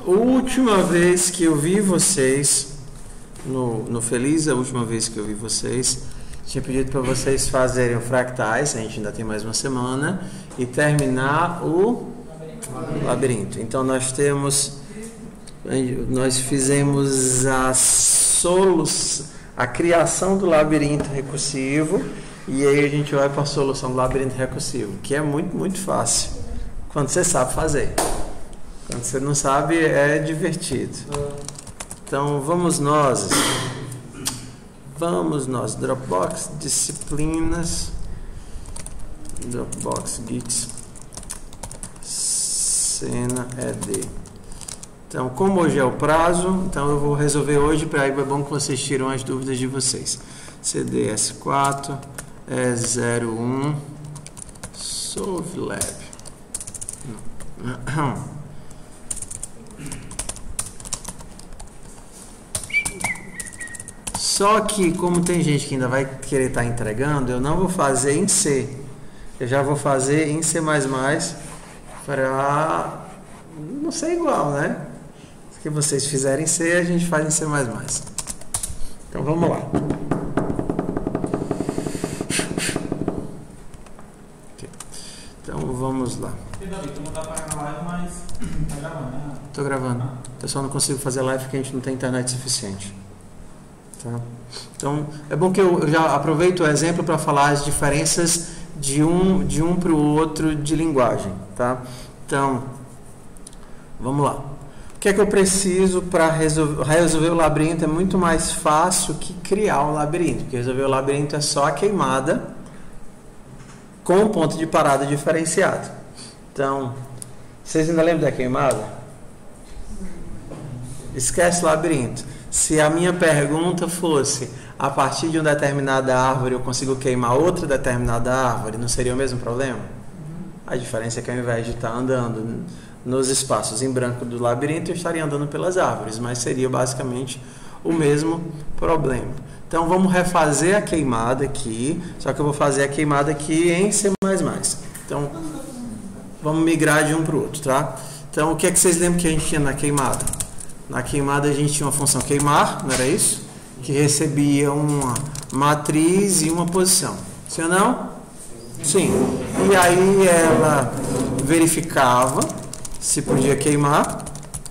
última vez que eu vi vocês, no Feliz, a última vez que eu vi vocês, tinha pedido para vocês fazerem o fractais, a gente ainda tem mais uma semana, e terminar o labirinto. Então nós fizemos a criação do labirinto recursivo, e aí a gente vai para a solução do labirinto recursivo, que é muito, muito fácil, quando você sabe fazer. Quando você não sabe, é divertido. Então vamos nós, Dropbox, disciplinas, Dropbox, Gits, cena ED. Então, como hoje é o prazo, então eu vou resolver hoje, para aí é bom que vocês tiram as dúvidas de vocês. CDS4, E01, SolveLab. Só que, como tem gente que ainda vai querer estar entregando, eu não vou fazer em C. Eu já vou fazer em C++, para não ser igual, né? O que vocês fizerem em C, a gente faz em C++. Então, vamos lá. Okay. Então, vamos lá. Estou gravando. Eu só não consigo fazer live porque a gente não tem internet suficiente. Tá? Então, é bom que eu já aproveito o exemplo para falar as diferenças de um para o outro de linguagem. Tá? Então, vamos lá. O que é que eu preciso para resolver o labirinto? É muito mais fácil que criar o labirinto, porque resolver o labirinto é só a queimada com um ponto de parada diferenciado. Então, vocês ainda lembram da queimada? Esquece o labirinto. Se a minha pergunta fosse, a partir de uma determinada árvore eu consigo queimar outra determinada árvore, não seria o mesmo problema? A diferença é que ao invés de estar andando nos espaços em branco do labirinto, eu estaria andando pelas árvores, mas seria basicamente o mesmo problema. Então vamos refazer a queimada aqui, só que eu vou fazer a queimada aqui em C++. Então vamos migrar de um para o outro, tá? Então o que é que vocês lembram que a gente tinha na queimada? Na queimada a gente tinha uma função queimar, não era isso? Que recebia uma matriz e uma posição. Sim ou não? Sim. E aí ela verificava se podia queimar.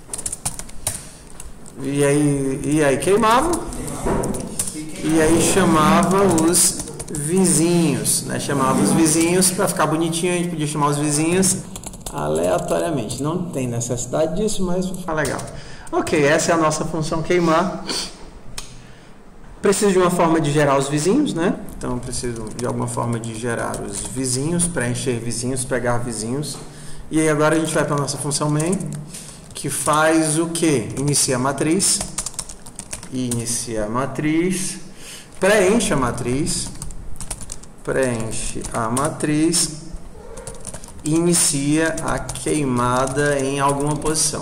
E aí queimava. E aí chamava os vizinhos, né? Chamava os vizinhos para ficar bonitinho, a gente podia chamar os vizinhos aleatoriamente. Não tem necessidade disso, mas vai ficar legal. Ok, essa é a nossa função queimar. Preciso de uma forma de gerar os vizinhos, né? Então, preciso de alguma forma de gerar os vizinhos, preencher vizinhos, pegar vizinhos. E aí agora a gente vai para a nossa função main, que faz o quê? Inicia a matriz. Inicia a matriz. Preenche a matriz. Preenche a matriz. E inicia a queimada em alguma posição.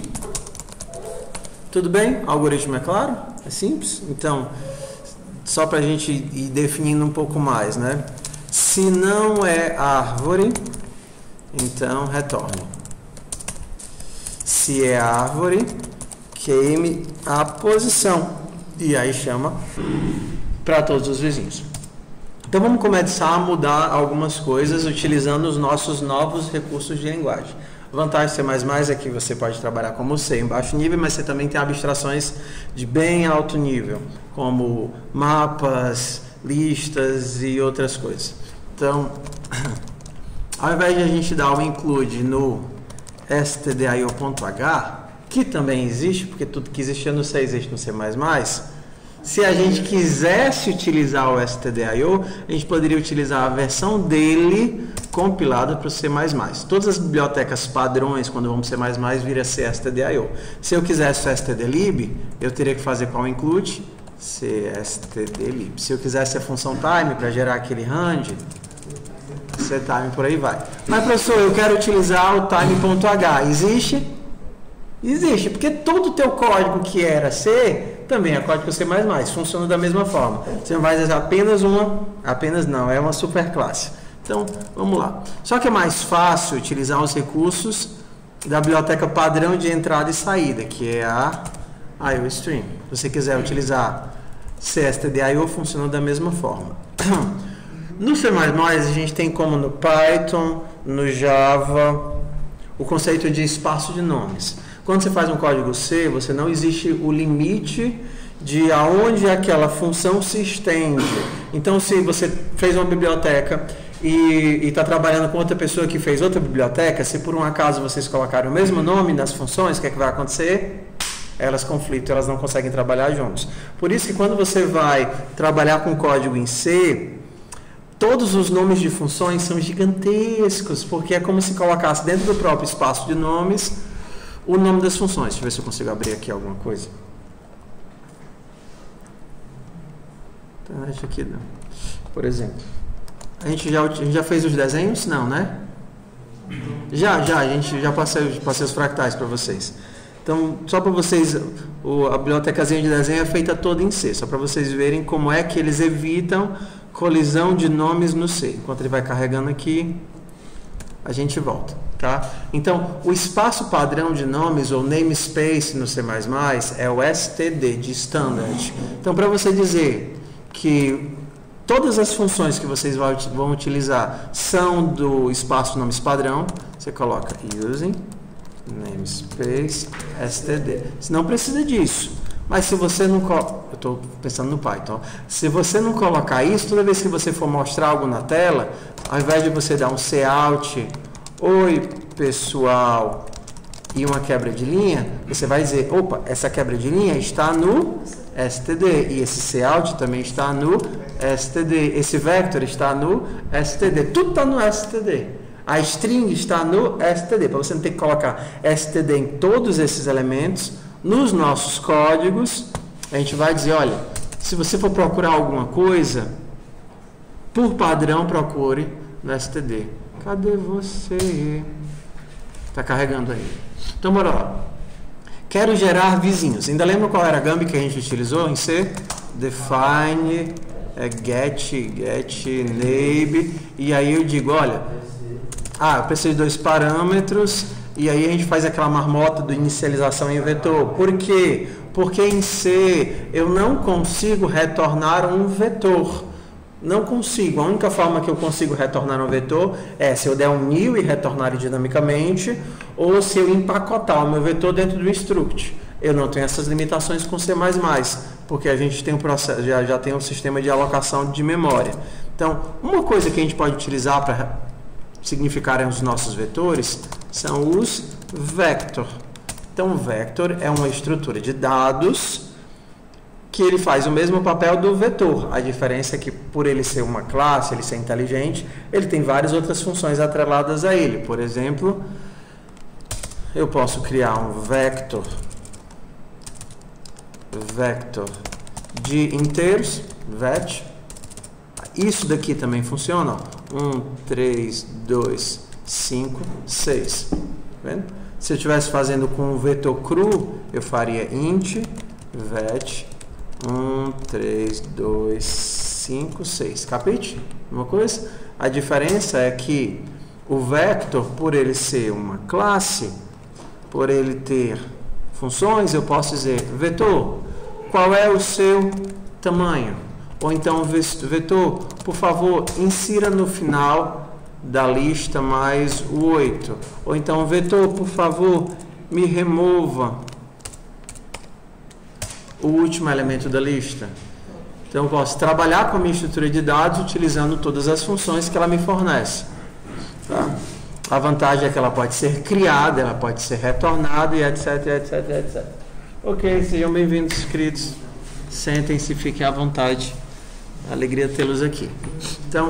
Tudo bem? O algoritmo é claro? É simples? Então, só para a gente ir definindo um pouco mais, né? Se não é árvore, então retorne. Se é árvore, queime a posição. E aí chama para todos os vizinhos. Então vamos começar a mudar algumas coisas utilizando os nossos novos recursos de linguagem. A vantagem de C++ é que você pode trabalhar como C em baixo nível, mas você também tem abstrações de bem alto nível, como mapas, listas e outras coisas. Então, ao invés de a gente dar o include no stdio.h, que também existe, porque tudo que existia no C existe no C++, se a gente quisesse utilizar o stdio, a gente poderia utilizar a versão dele compilada para o C++. Todas as bibliotecas padrões, quando vão para o C++, vira stdio. Se eu quisesse o stdlib, eu teria que fazer qual include? stdlib. Se eu quisesse a função time para gerar aquele rand, ctime, por aí vai. Mas, professor, eu quero utilizar o time.h. Existe? Existe, porque todo o teu código que era C também é código C++, funciona da mesma forma. Você vai apenas é uma superclasse. Então, vamos lá. Só que é mais fácil utilizar os recursos da biblioteca padrão de entrada e saída, que é a IOStream. Se você quiser utilizar cstd.io, funciona da mesma forma. No C++, a gente tem como no Python, no Java, o conceito de espaço de nomes. Quando você faz um código C, você não existe o limite de aonde aquela função se estende. Então, se você fez uma biblioteca e está trabalhando com outra pessoa que fez outra biblioteca, se por um acaso vocês colocarem o mesmo nome nas funções, o que é que vai acontecer? Elas conflitam, elas não conseguem trabalhar juntos. Por isso que quando você vai trabalhar com código em C, todos os nomes de funções são gigantescos, porque é como se colocasse dentro do próprio espaço de nomes o nome das funções. Deixa eu ver se eu consigo abrir aqui alguma coisa. Deixa aqui, por exemplo. A gente já fez os desenhos? Não, né? A gente já passei os fractais para vocês. Então, só para vocês, a bibliotecazinha de desenho é feita toda em C, só para vocês verem como é que eles evitam colisão de nomes no C. Enquanto ele vai carregando aqui, a gente volta, tá? Então, o espaço padrão de nomes, ou namespace no C++, é o std, de standard. Então, para você dizer que todas as funções que vocês vão utilizar são do espaço nomes padrão, você coloca using namespace std. Você não precisa disso. Mas se você não... Eu estou pensando no Python. Se você não colocar isso, toda vez que você for mostrar algo na tela, ao invés de você dar um cout, oi pessoal, e uma quebra de linha, você vai dizer, opa, essa quebra de linha está no std, e esse cout também está no std, esse vector está no std, tudo está no std. A string está no std, para você não ter que colocar std em todos esses elementos. Nos nossos códigos, a gente vai dizer, olha, se você for procurar alguma coisa, por padrão, procure no std. Cadê você? Está carregando aí. Então, bora lá. Quero gerar vizinhos. Ainda lembra qual era a Gambi que a gente utilizou em C? Define, get name, e aí eu digo, olha, eu preciso de 2 parâmetros, e aí a gente faz aquela marmota do inicialização em vetor. Por quê? Porque em C eu não consigo retornar um vetor. Não consigo. A única forma que eu consigo retornar um vetor é se eu der um new e retornar ele dinamicamente, ou se eu empacotar o meu vetor dentro do struct. Eu não tenho essas limitações com C++, porque a gente tem um processo, já tem um sistema de alocação de memória. Então, uma coisa que a gente pode utilizar para significarem os nossos vetores são os vector. Então, vector é uma estrutura de dados que ele faz o mesmo papel do vetor. A diferença é que, por ele ser uma classe, ele ser inteligente, ele tem várias outras funções atreladas a ele. Por exemplo, eu posso criar um vector de inteiros, vet. Isso daqui também funciona. 1, 3, 2, 5, 6. Tá vendo? Se eu estivesse fazendo com um vetor cru, eu faria int vet 1, 3, 2, 5, 6. Capite? Uma coisa? A diferença é que o vector, por ele ser uma classe, por ele ter funções, eu posso dizer, vetor, qual é o seu tamanho? Ou então, vetor, por favor, insira no final da lista mais o 8. Ou então, vetor, por favor, me remova o último elemento da lista. Então, eu posso trabalhar com a minha estrutura de dados utilizando todas as funções que ela me fornece. Tá? A vantagem é que ela pode ser criada, ela pode ser retornada e etc, etc, etc. Ok, sejam bem-vindos, queridos. Sentem-se e fiquem à vontade. Alegria tê-los aqui. Então,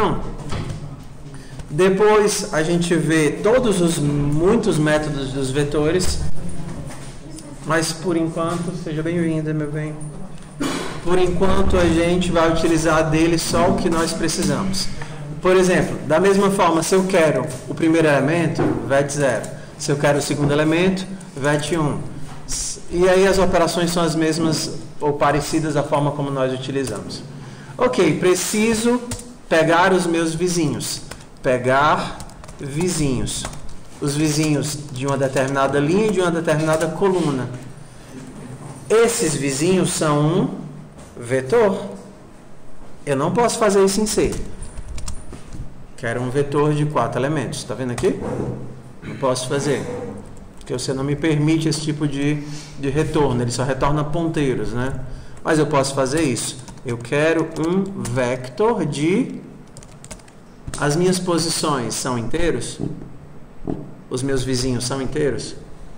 depois a gente vê muitos métodos dos vetores, mas por enquanto, seja bem-vinda, meu bem. Por enquanto a gente vai utilizar dele só o que nós precisamos. Por exemplo, da mesma forma, se eu quero o primeiro elemento, vet 0. Se eu quero o segundo elemento, vet 1. E aí as operações são as mesmas ou parecidas da forma como nós utilizamos. Ok, preciso pegar os meus vizinhos. Pegar vizinhos. os vizinhos de uma determinada linha e de uma determinada coluna. Esses vizinhos são um vetor. Eu não posso fazer isso em C. Quero um vetor de 4 elementos. Está vendo aqui? Não posso fazer. Porque você não me permite esse tipo de retorno. Ele só retorna ponteiros, né? Mas eu posso fazer isso. Eu quero um vector de... As minhas posições são inteiros? Os meus vizinhos são inteiros?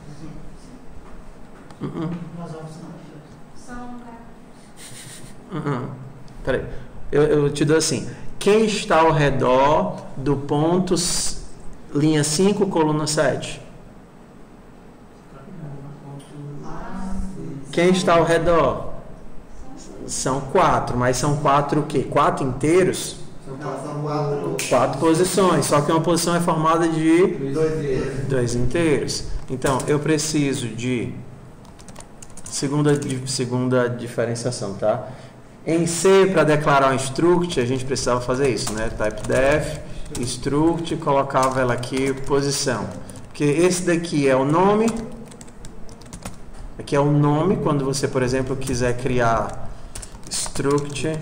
Peraí. Eu te dou assim. Quem está ao redor do ponto linha 5, coluna 7? Quem está ao redor? São 4, mas são 4 o quê? 4 inteiros? São 4 posições, só que uma posição é formada de 2 inteiros. Então, eu preciso de segunda diferenciação, tá? Em C, para declarar um struct, a gente precisava fazer isso, né? Type def, struct, colocava ela aqui, posição. Porque esse daqui é o nome. Aqui é o nome, quando você, por exemplo, quiser criar struct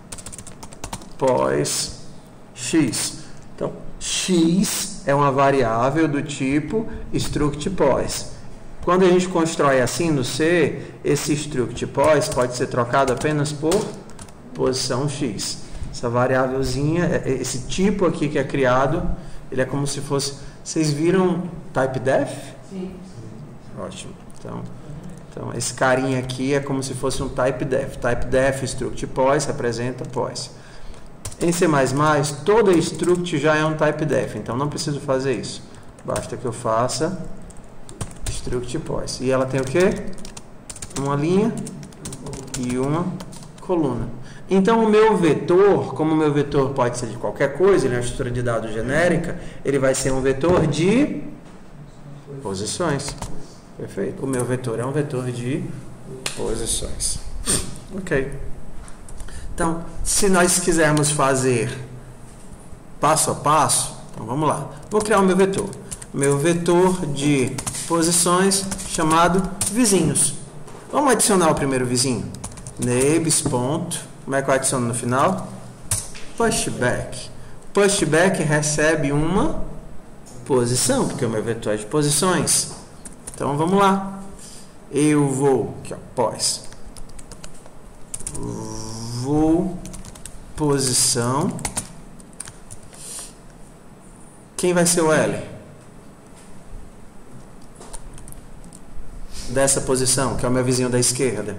pos x. Então, x é uma variável do tipo struct pos. Quando a gente constrói assim no C, esse struct pos pode ser trocado apenas por posição x. Essa variávelzinha, esse tipo aqui que é criado, ele é como se fosse... Vocês viram type def? Sim. Ótimo. Então, esse carinha aqui é como se fosse um type def. Type def struct pos representa pos. Em C++, toda struct já é um type def, então não preciso fazer isso. Basta que eu faça struct pos. E ela tem o quê? Uma linha e uma coluna. Então o meu vetor, como o meu vetor pode ser de qualquer coisa, ele é uma estrutura de dados genérica, ele vai ser um vetor de posições. Perfeito. O meu vetor é um vetor de posições. Ok. Então, se nós quisermos fazer passo a passo, então vamos lá. Vou criar o meu vetor. Meu vetor de posições chamado vizinhos. Vamos adicionar o primeiro vizinho. Neighbors, ponto. Como é que eu adiciono no final? Pushback. Pushback recebe uma posição, porque o meu vetor é de posições. Então vamos lá. Eu vou, aqui ó, pos. Vou posição. Quem vai ser o L? Dessa posição, que é o meu vizinho da esquerda.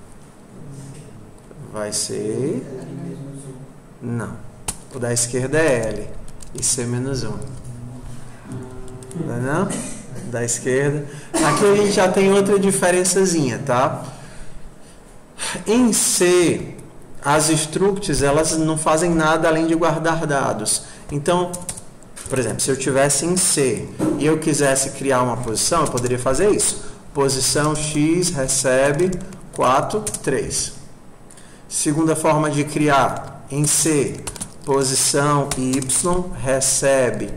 Vai ser... Não. O da esquerda é L. E C menos 1. Não é não? Da esquerda. Aqui a gente já tem outra diferençazinha, tá? Em C, as structs, elas não fazem nada além de guardar dados. Então, por exemplo, se eu tivesse em C e eu quisesse criar uma posição, eu poderia fazer isso. Posição X recebe 4, 3. Segunda forma de criar, em C, posição Y recebe,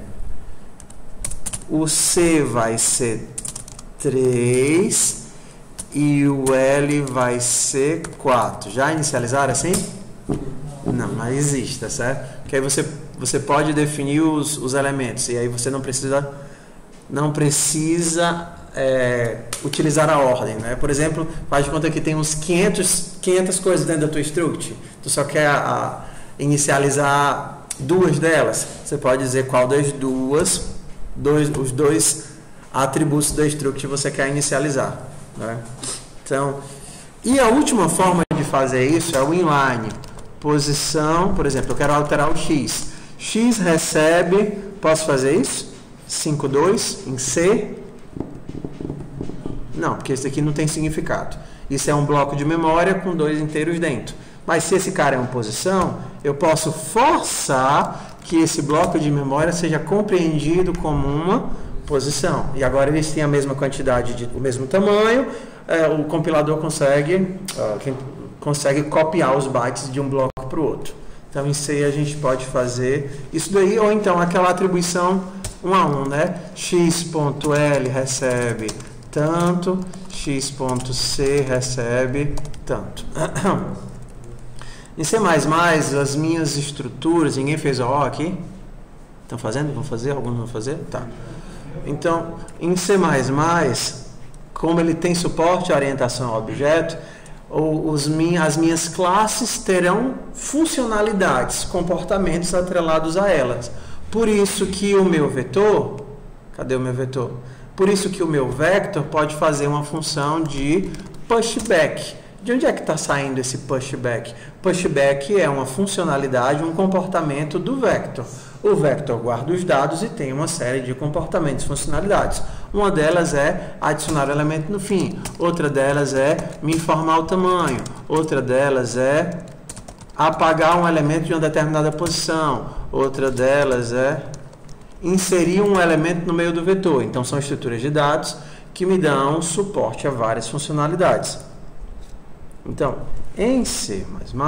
o C vai ser 3 e o L vai ser 4. Já inicializaram assim? Não, mas existe, tá certo? Porque aí você pode definir os elementos e aí você não precisa utilizar a ordem, né? Por exemplo, faz de conta que tem uns 500 coisas dentro da tua struct, tu só quer inicializar 2 delas, você pode dizer qual das os 2 atributos da struct você quer inicializar, né? Então, e a última forma de fazer isso é o inline. Posição, por exemplo, eu quero alterar o x. X recebe, posso fazer isso? 5, 2 em C? Não, porque esse aqui não tem significado. Isso é um bloco de memória com 2 inteiros dentro. Mas se esse cara é uma posição, eu posso forçar que esse bloco de memória seja compreendido como uma posição. E agora eles têm a mesma quantidade, o mesmo tamanho, o compilador consegue copiar os bytes de um bloco para o outro. Então, em C a gente pode fazer isso daí, ou então aquela atribuição 1 a 1, né? x.l recebe tanto, x.c recebe tanto. Em C++, as minhas estruturas, ninguém fez o O aqui? Estão fazendo? Vão fazer? Alguns vão fazer? Tá. Então, em C++, como ele tem suporte à orientação ao objeto, as minhas classes terão funcionalidades, comportamentos atrelados a elas. Por isso que o meu vetor, cadê o meu vetor? Por isso que o meu vector pode fazer uma função de pushback. De onde é que está saindo esse pushback? Pushback é uma funcionalidade, um comportamento do vector. O vector guarda os dados e tem uma série de comportamentos, funcionalidades. Uma delas é adicionar o elemento no fim. Outra delas é me informar o tamanho. Outra delas é apagar um elemento de uma determinada posição. Outra delas é inserir um elemento no meio do vetor. Então, são estruturas de dados que me dão suporte a várias funcionalidades. Então, em C++,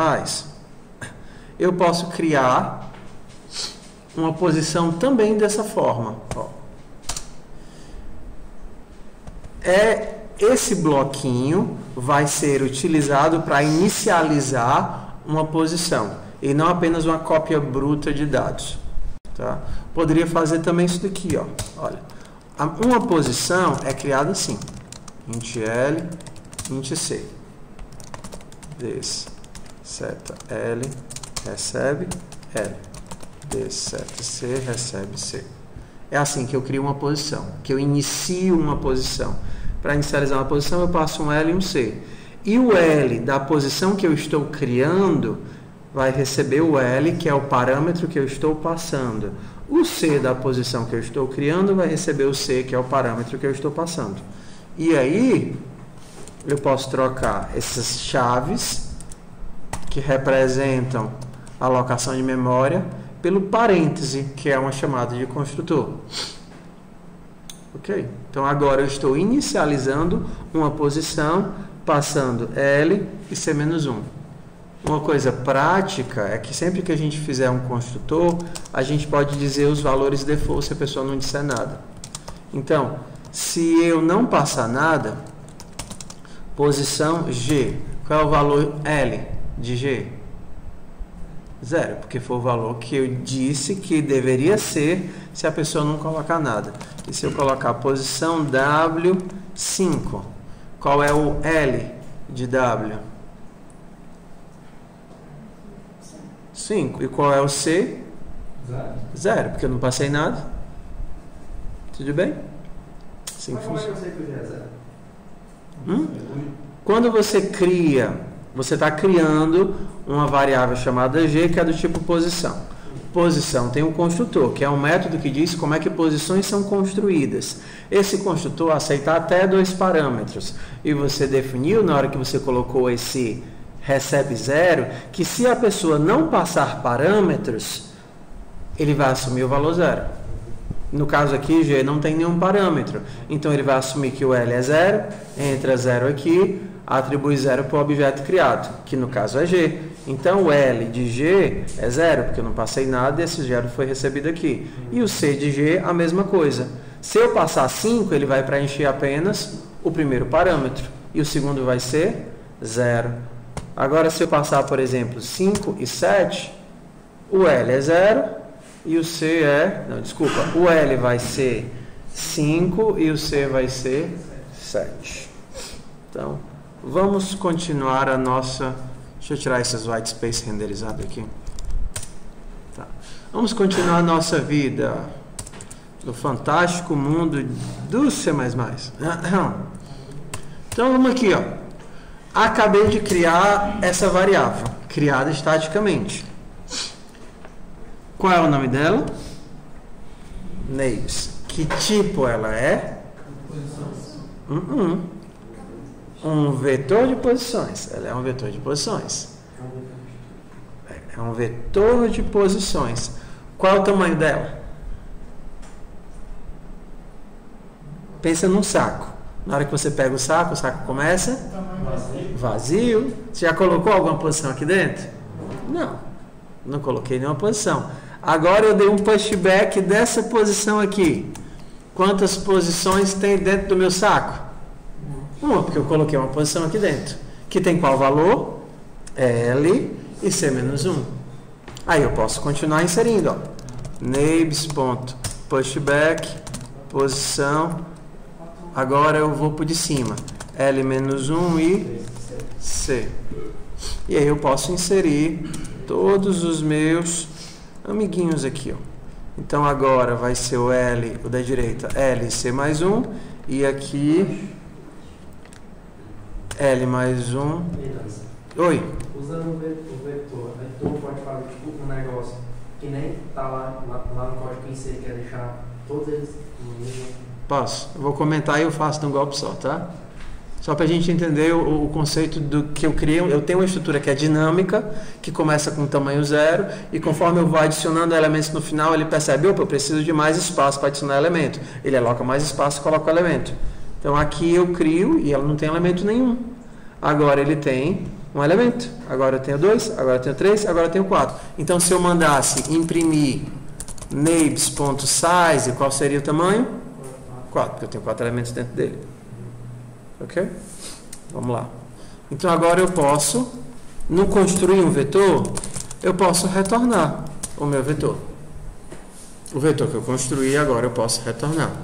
eu posso criar uma posição também dessa forma. Ó. Esse bloquinho vai ser utilizado para inicializar uma posição e não apenas uma cópia bruta de dados. Tá? Poderia fazer também isso daqui. Ó. Olha, uma posição é criada assim: int L, int C. Des seta L recebe L. Des seta C recebe C. É assim que eu crio uma posição, que eu inicio uma posição. Para inicializar uma posição, eu passo um L e um C. E o L da posição que eu estou criando vai receber o L, que é o parâmetro que eu estou passando. O C da posição que eu estou criando vai receber o C, que é o parâmetro que eu estou passando. E aí, eu posso trocar essas chaves, que representam a alocação de memória, pelo parêntese, que é uma chamada de construtor. Ok? Então, agora eu estou inicializando uma posição, passando L e C-1. Uma coisa prática é que sempre que a gente fizer um construtor, a gente pode dizer os valores default se a pessoa não disser nada. Então, se eu não passar nada, posição G, qual é o valor L de G? 0, porque foi o valor que eu disse que deveria ser se a pessoa não colocar nada. E se eu colocar a posição W, 5, qual é o L de W? 5. E qual é o C? 0, porque eu não passei nada. Tudo bem? Assim Mas como é que eu sei que o G é 0? Quando você cria, você está criando uma variável chamada G, que é do tipo posição. Posição tem um construtor, que é um método que diz como é que posições são construídas. Esse construtor aceita até 2 parâmetros. E você definiu, na hora que você colocou esse recebe 0, que se a pessoa não passar parâmetros, ele vai assumir o valor 0. No caso aqui, G não tem nenhum parâmetro. Então, ele vai assumir que o L é 0, entra 0 aqui, atribui 0 para o objeto criado, que no caso é G. Então, o L de G é 0, porque eu não passei nada e esse 0 foi recebido aqui. E o C de G, a mesma coisa. Se eu passar 5, ele vai preencher apenas o primeiro parâmetro. E o segundo vai ser 0. Agora, se eu passar, por exemplo, 5 e 7, o L é 0 e o C é... Não, desculpa. O L vai ser 5 e o C vai ser 7. Então, vamos continuar a nossa... Deixa eu tirar esses white space renderizados aqui. Tá. Vamos continuar a nossa vida no fantástico mundo do C++. Então, vamos aqui, ó. Acabei de criar essa variável, criada estaticamente. Qual é o nome dela? Names. Que tipo ela é? Um vetor de posições. Ela é um vetor de posições. É um vetor de posições. Qual é o tamanho dela? Pensa num saco. Na hora que você pega o saco começa vazio. Você já colocou alguma posição aqui dentro? Não coloquei nenhuma posição. Agora eu dei um pushback dessa posição aqui. Quantas posições tem dentro do meu saco? Uma, porque eu coloquei uma posição aqui dentro. Que tem qual valor? L e C menos 1. Aí eu posso continuar inserindo, ó. Neighbors.pushback, posição. Agora eu vou por de cima. L menos 1 e C. E aí eu posso inserir todos os meus amiguinhos aqui, ó. Então agora vai ser o L, o da direita, L C mais 1. E aqui L mais 1. Oi. Usando o vetor pode fazer tipo um negócio que nem tá lá no código em C, quer deixar todos eles no mesmo. Posso. Eu vou comentar e eu faço de um golpe só, tá? Só para a gente entender o conceito do que eu criei. Eu tenho uma estrutura que é dinâmica, que começa com tamanho 0, e conforme eu vou adicionando elementos no final, ele percebe, opa, eu preciso de mais espaço para adicionar elemento. Ele aloca mais espaço e coloca o elemento. Então aqui eu crio e ela não tem elemento nenhum. Agora ele tem um elemento. Agora eu tenho 2, agora eu tenho 3, agora eu tenho 4. Então se eu mandasse imprimir neighbors.size, qual seria o tamanho? 4, porque eu tenho 4 elementos dentro dele. Ok? Vamos lá. Então agora eu posso, no construir um vetor, eu posso retornar o meu vetor. O vetor que eu construí agora eu posso retornar.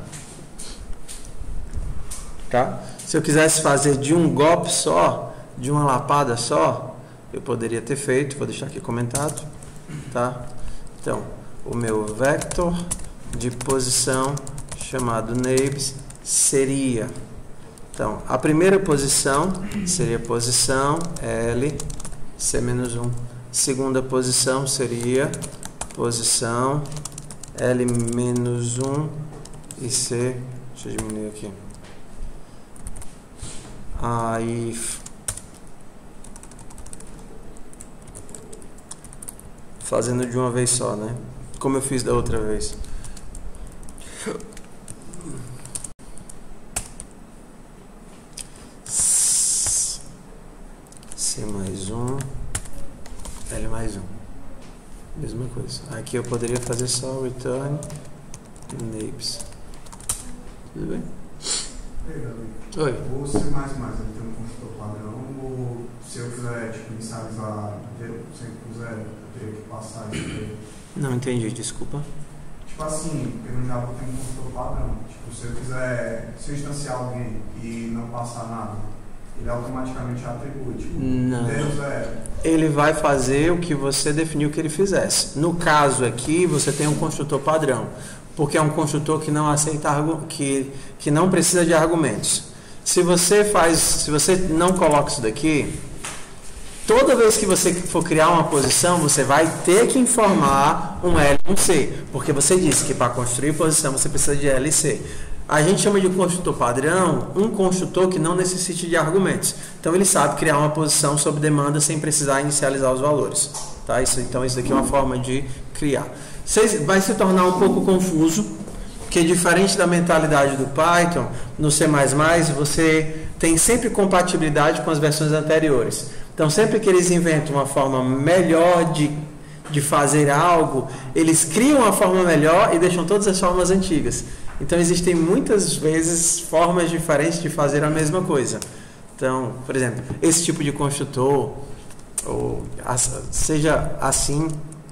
Tá? Se eu quisesse fazer de um golpe só, de uma lapada só, eu poderia ter feito, vou deixar aqui comentado, tá? Então, o meu vector de posição chamado neighbors seria, então, a primeira posição seria posição L C menos 1. Segunda posição seria posição L menos 1 e C. Deixa eu diminuir aqui. Aí fazendo de uma vez só, né? Como eu fiz da outra vez. C mais 1, L mais 1. Mesma coisa. Aqui eu poderia fazer só return neighbors. Tudo bem? Oi. Ou C++, ele tem um construtor padrão, ou se eu quiser tipo, inicializar 0% por 0, eu teria que passar isso aí. Não entendi, desculpa. Tipo assim, porque no Java tem um construtor padrão. Tipo, se eu instanciar alguém e não passar nada, ele automaticamente atribui, tipo, não. 0. Ele vai fazer o que você definiu que ele fizesse. No caso aqui, você tem um construtor padrão, porque é um construtor que não aceita que não precisa de argumentos. Se você não coloca isso daqui, toda vez que você for criar uma posição, você vai ter que informar um L e um C, porque você disse que para construir posição você precisa de L e C. A gente chama de construtor padrão um construtor que não necessite de argumentos. Então ele sabe criar uma posição sob demanda sem precisar inicializar os valores. Tá? Então isso daqui é uma forma de criar. Vai se tornar um pouco confuso, porque diferente da mentalidade do Python, no C++ você tem sempre compatibilidade com as versões anteriores. Então sempre que eles inventam uma forma melhor de fazer algo, eles criam uma forma melhor e deixam todas as formas antigas. Então existem muitas vezes formas diferentes de fazer a mesma coisa. Então, por exemplo, esse tipo de construtor, ou seja assim,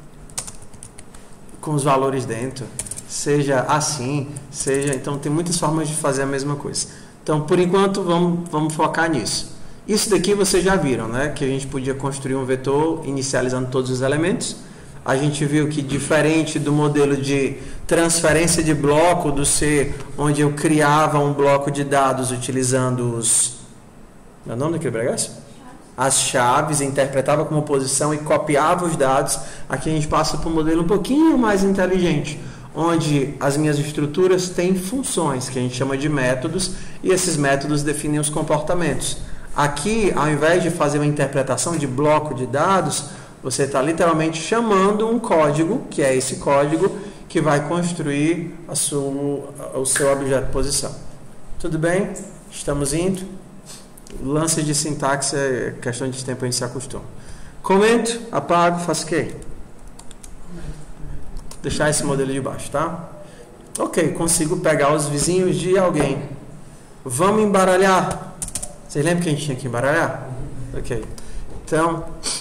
com os valores dentro, seja assim, então tem muitas formas de fazer a mesma coisa. Então, por enquanto, vamos focar nisso. Isso daqui vocês já viram, né? Que a gente podia construir um vetor inicializando todos os elementos. A gente viu que diferente do modelo de transferência de bloco do C, onde eu criava um bloco de dados utilizando os... Meu nome daquele bregaço? As chaves, interpretava como posição e copiava os dados. Aqui a gente passa para um modelo um pouquinho mais inteligente, onde as minhas estruturas têm funções, que a gente chama de métodos, e esses métodos definem os comportamentos. Aqui, ao invés de fazer uma interpretação de bloco de dados, você está literalmente chamando um código, que é esse código, que vai construir o seu objeto de posição. Tudo bem? Estamos indo? Lance de sintaxe é questão de tempo, a gente se acostuma. Comento, apago, faço o quê? deixar esse modelo de baixo, tá? Ok, consigo pegar os vizinhos de alguém. Vamos embaralhar. Vocês lembram que a gente tinha que embaralhar? Ok. Então,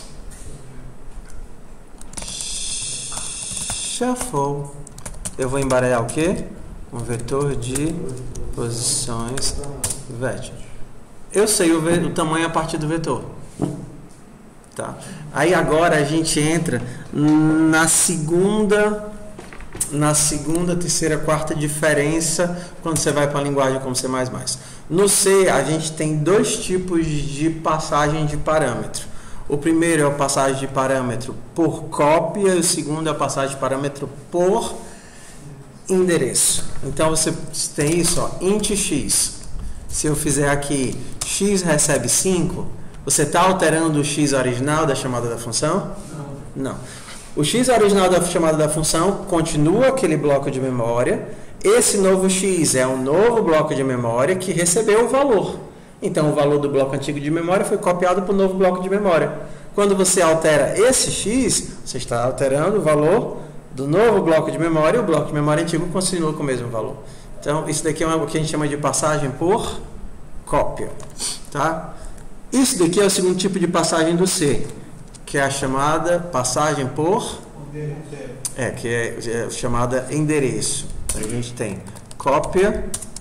shuffle. Eu vou embaralhar o quê? Um vetor de posições vértices. Eu sei o tamanho a partir do vetor. Tá? Aí agora a gente entra na segunda, terceira, quarta diferença quando você vai para a linguagem como C++. No C, a gente tem dois tipos de passagem de parâmetro. O primeiro é a passagem de parâmetro por cópia e o segundo é a passagem de parâmetro por endereço. Então você tem isso, ó, int x. Se eu fizer aqui x recebe 5, você está alterando o x original da chamada da função? Não. O x original da chamada da função continua aquele bloco de memória. Esse novo x é um novo bloco de memória que recebeu o valor. Então, o valor do bloco antigo de memória foi copiado para o novo bloco de memória. Quando você altera esse x, você está alterando o valor do novo bloco de memória e o bloco de memória antigo continua com o mesmo valor. Então, isso daqui é o que a gente chama de passagem por cópia. Tá? Isso daqui é o segundo tipo de passagem do C, que é a chamada passagem por... que é chamada endereço. A gente tem cópia,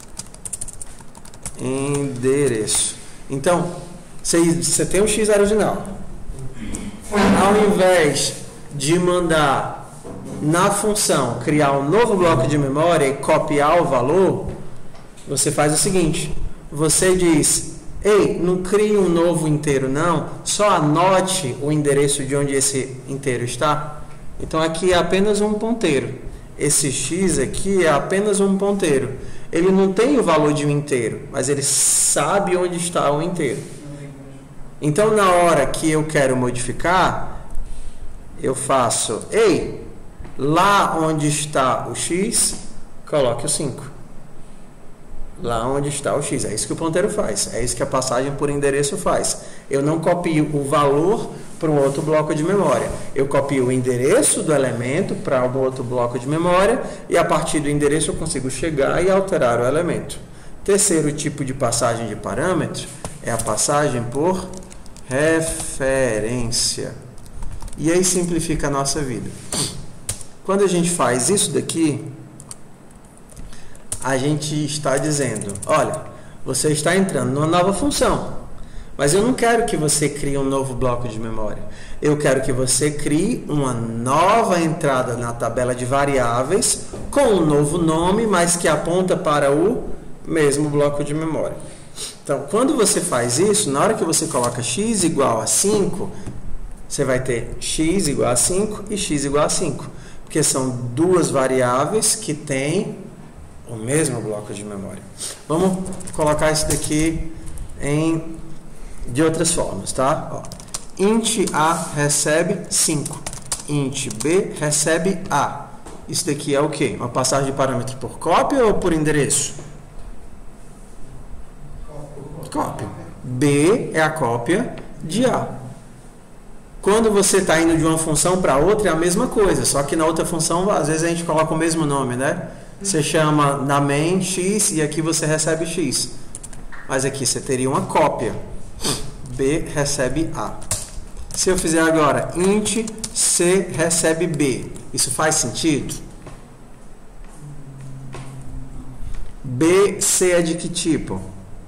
endereço. Então, você tem o x original. Ao invés de mandar na função criar um novo bloco de memória e copiar o valor, você faz o seguinte: você diz, ei, não crie um novo inteiro não, só anote o endereço de onde esse inteiro está. Então aqui é apenas um ponteiro. Esse x aqui é apenas um ponteiro. Ele não tem o valor de um inteiro, mas ele sabe onde está o inteiro. Então, na hora que eu quero modificar, eu faço, ei, lá onde está o x, coloque o 5. Lá onde está o x. É isso que o ponteiro faz. É isso que a passagem por endereço faz. Eu não copio o valor para um outro bloco de memória. Eu copio o endereço do elemento para um outro bloco de memória e a partir do endereço eu consigo chegar e alterar o elemento. Terceiro tipo de passagem de parâmetro é a passagem por referência. E aí simplifica a nossa vida. Quando a gente faz isso daqui, a gente está dizendo, olha, você está entrando numa nova função, mas eu não quero que você crie um novo bloco de memória. Eu quero que você crie uma nova entrada na tabela de variáveis com um novo nome, mas que aponta para o mesmo bloco de memória. Então, quando você faz isso, na hora que você coloca x igual a 5, você vai ter x igual a 5 e x igual a 5. Porque são duas variáveis que têm o mesmo bloco de memória. Vamos colocar isso daqui de outras formas, tá? Ó, int A recebe 5. Int B recebe A. Isso daqui é o quê? Uma passagem de parâmetro por cópia ou por endereço? Cópia. B é a cópia de A. Quando você está indo de uma função para outra, é a mesma coisa, só que na outra função, às vezes a gente coloca o mesmo nome, né? Você chama na main x e aqui você recebe x. Mas aqui você teria uma cópia. B recebe A. Se eu fizer agora int C recebe B, isso faz sentido? B, C é de que tipo?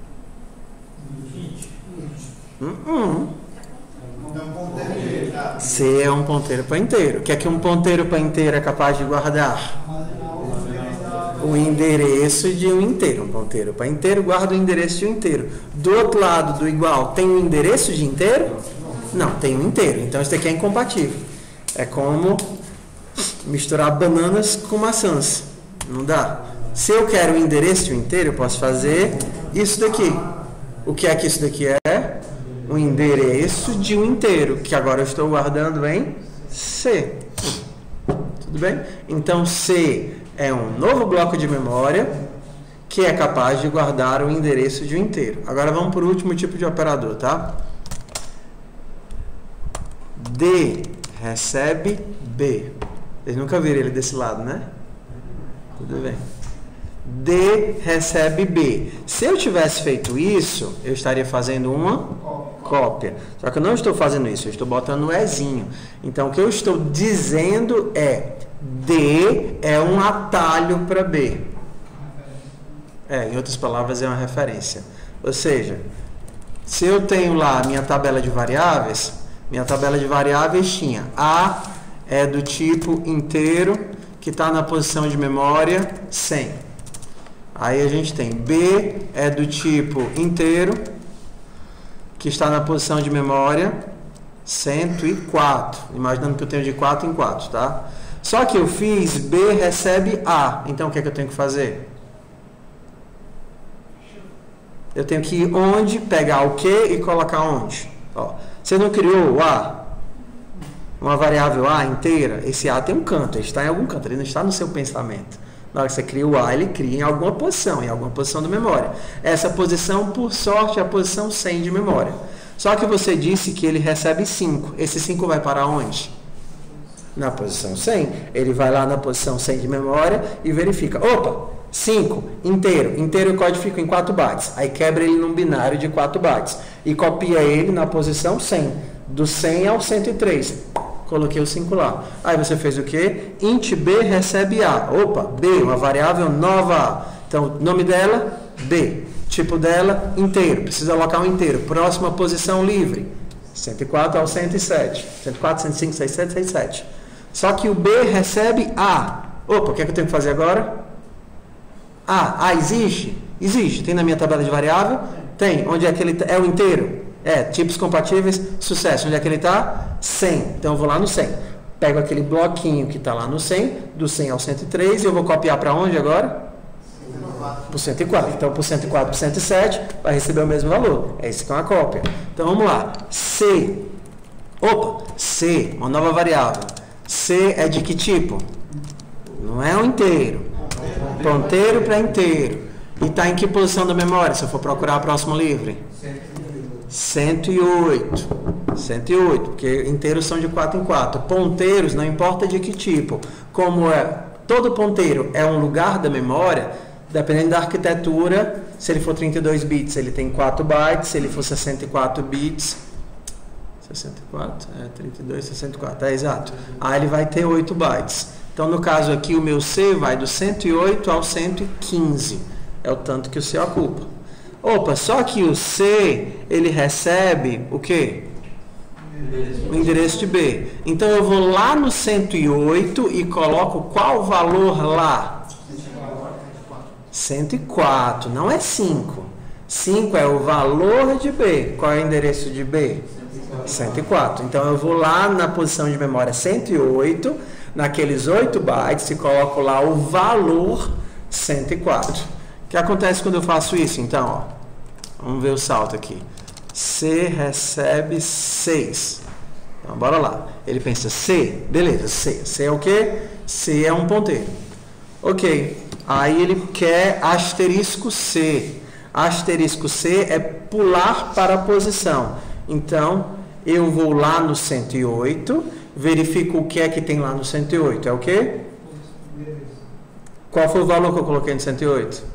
C é um ponteiro para inteiro. O que é que um ponteiro para inteiro é capaz de guardar? O endereço de um inteiro. Um ponteiro para inteiro guarda o endereço de um inteiro. Do outro lado do igual, tem um endereço de inteiro? Não, tem um inteiro. Então isso daqui é incompatível. É como misturar bananas com maçãs. Não dá. Se eu quero o endereço de um inteiro, eu posso fazer isso daqui. O que é que isso daqui é? O endereço de um inteiro, que agora eu estou guardando em C. Tudo bem? Então C é um novo bloco de memória que é capaz de guardar o endereço de um inteiro. Agora vamos para o último tipo de operador, tá? D recebe B. Vocês nunca viram ele desse lado, né? Tudo bem. D recebe B. Se eu tivesse feito isso, eu estaria fazendo uma cópia. Só que eu não estou fazendo isso, eu estou botando o Ezinho. Então, o que eu estou dizendo é D é um atalho para B. Em outras palavras, é uma referência. Ou seja, se eu tenho lá minha tabela de variáveis tinha A é do tipo inteiro, que está na posição de memória 100. Aí a gente tem B é do tipo inteiro, que está na posição de memória 104. Imaginando que eu tenho de 4 em 4, tá? Só que eu fiz B recebe A. Então o que é que eu tenho que fazer? Eu tenho que ir onde, pegar o que e colocar onde? Ó, você não criou o A? Uma variável A inteira? Esse A tem um canto, ele está em algum canto, ele não está no seu pensamento. Na hora que você cria o A, ele cria em alguma posição da memória. Essa posição, por sorte, é a posição 100 de memória. Só que você disse que ele recebe 5. Esse 5 vai para onde? Na posição 100. Ele vai lá na posição 100 de memória e verifica. Opa, 5, inteiro. Inteiro codifica em 4 bytes. Aí quebra ele num binário de 4 bytes. E copia ele na posição 100. Do 100 ao 103. Coloquei o 5 lá. Aí você fez o quê? Int B recebe A. Opa, B, uma variável nova. Então, nome dela, B. Tipo dela, inteiro. Precisa alocar um inteiro. Próxima posição livre. 104 ao 107. 104, 105, 107, 107. Só que o B recebe A. Opa, o que é que eu tenho que fazer agora? A existe? Existe. Tem na minha tabela de variável? Tem. Onde é que ele é o inteiro? Tipos compatíveis, sucesso. Onde é que ele está? 100. Então eu vou lá no 100. Pego aquele bloquinho que está lá no 100, do 100 ao 103, e eu vou copiar para onde agora? Para o 104. Então, para o 104 para o 107, vai receber o mesmo valor. Esse que é uma cópia. Então, vamos lá. C. Opa, C, uma nova variável. C é de que tipo? Não é um inteiro. Ponteiro para inteiro. E está em que posição da memória, se eu for procurar a próxima livre? 108, porque inteiros são de 4 em 4. Ponteiros, não importa de que tipo. Como todo ponteiro é um lugar da memória, dependendo da arquitetura, se ele for 32 bits, ele tem 4 bytes, se ele for 64 bits, 64, 32, 64, exato. Aí ele vai ter 8 bytes. Então, no caso aqui, o meu C vai do 108 ao 115. É o tanto que o C ocupa. Opa, só que o C, ele recebe o quê? O endereço de B. Então, eu vou lá no 108 e coloco qual valor lá? 104, não é 5. 5 é o valor de B. Qual é o endereço de B? 104. Então, eu vou lá na posição de memória 108, naqueles 8 bytes, e coloco lá o valor 104. O que acontece quando eu faço isso? Então, ó, vamos ver o salto aqui. C recebe 6. Então, bora lá. Ele pensa C, beleza, C. C é o quê? C é um ponteiro. Ok. Aí ele quer asterisco C. Asterisco C é pular para a posição. Então, eu vou lá no 108, verifico o que é que tem lá no 108. É o quê? Qual foi o valor que eu coloquei no 108?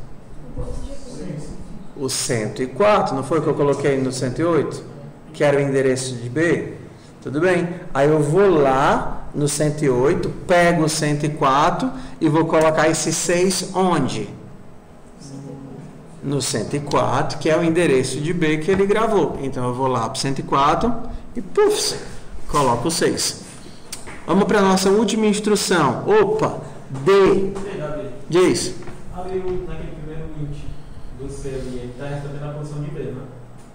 O 104, não foi o que eu coloquei no 108? Que era o endereço de B? Tudo bem. Aí eu vou lá no 108, pego o 104 e vou colocar esse 6 onde? No 104, que é o endereço de B que ele gravou. Então eu vou lá para o 104 e puf, coloco o 6. Vamos para a nossa última instrução. Opa, D. Diz. Ali naquele primeiro int do C ali, ele está recebendo a posição de B, né?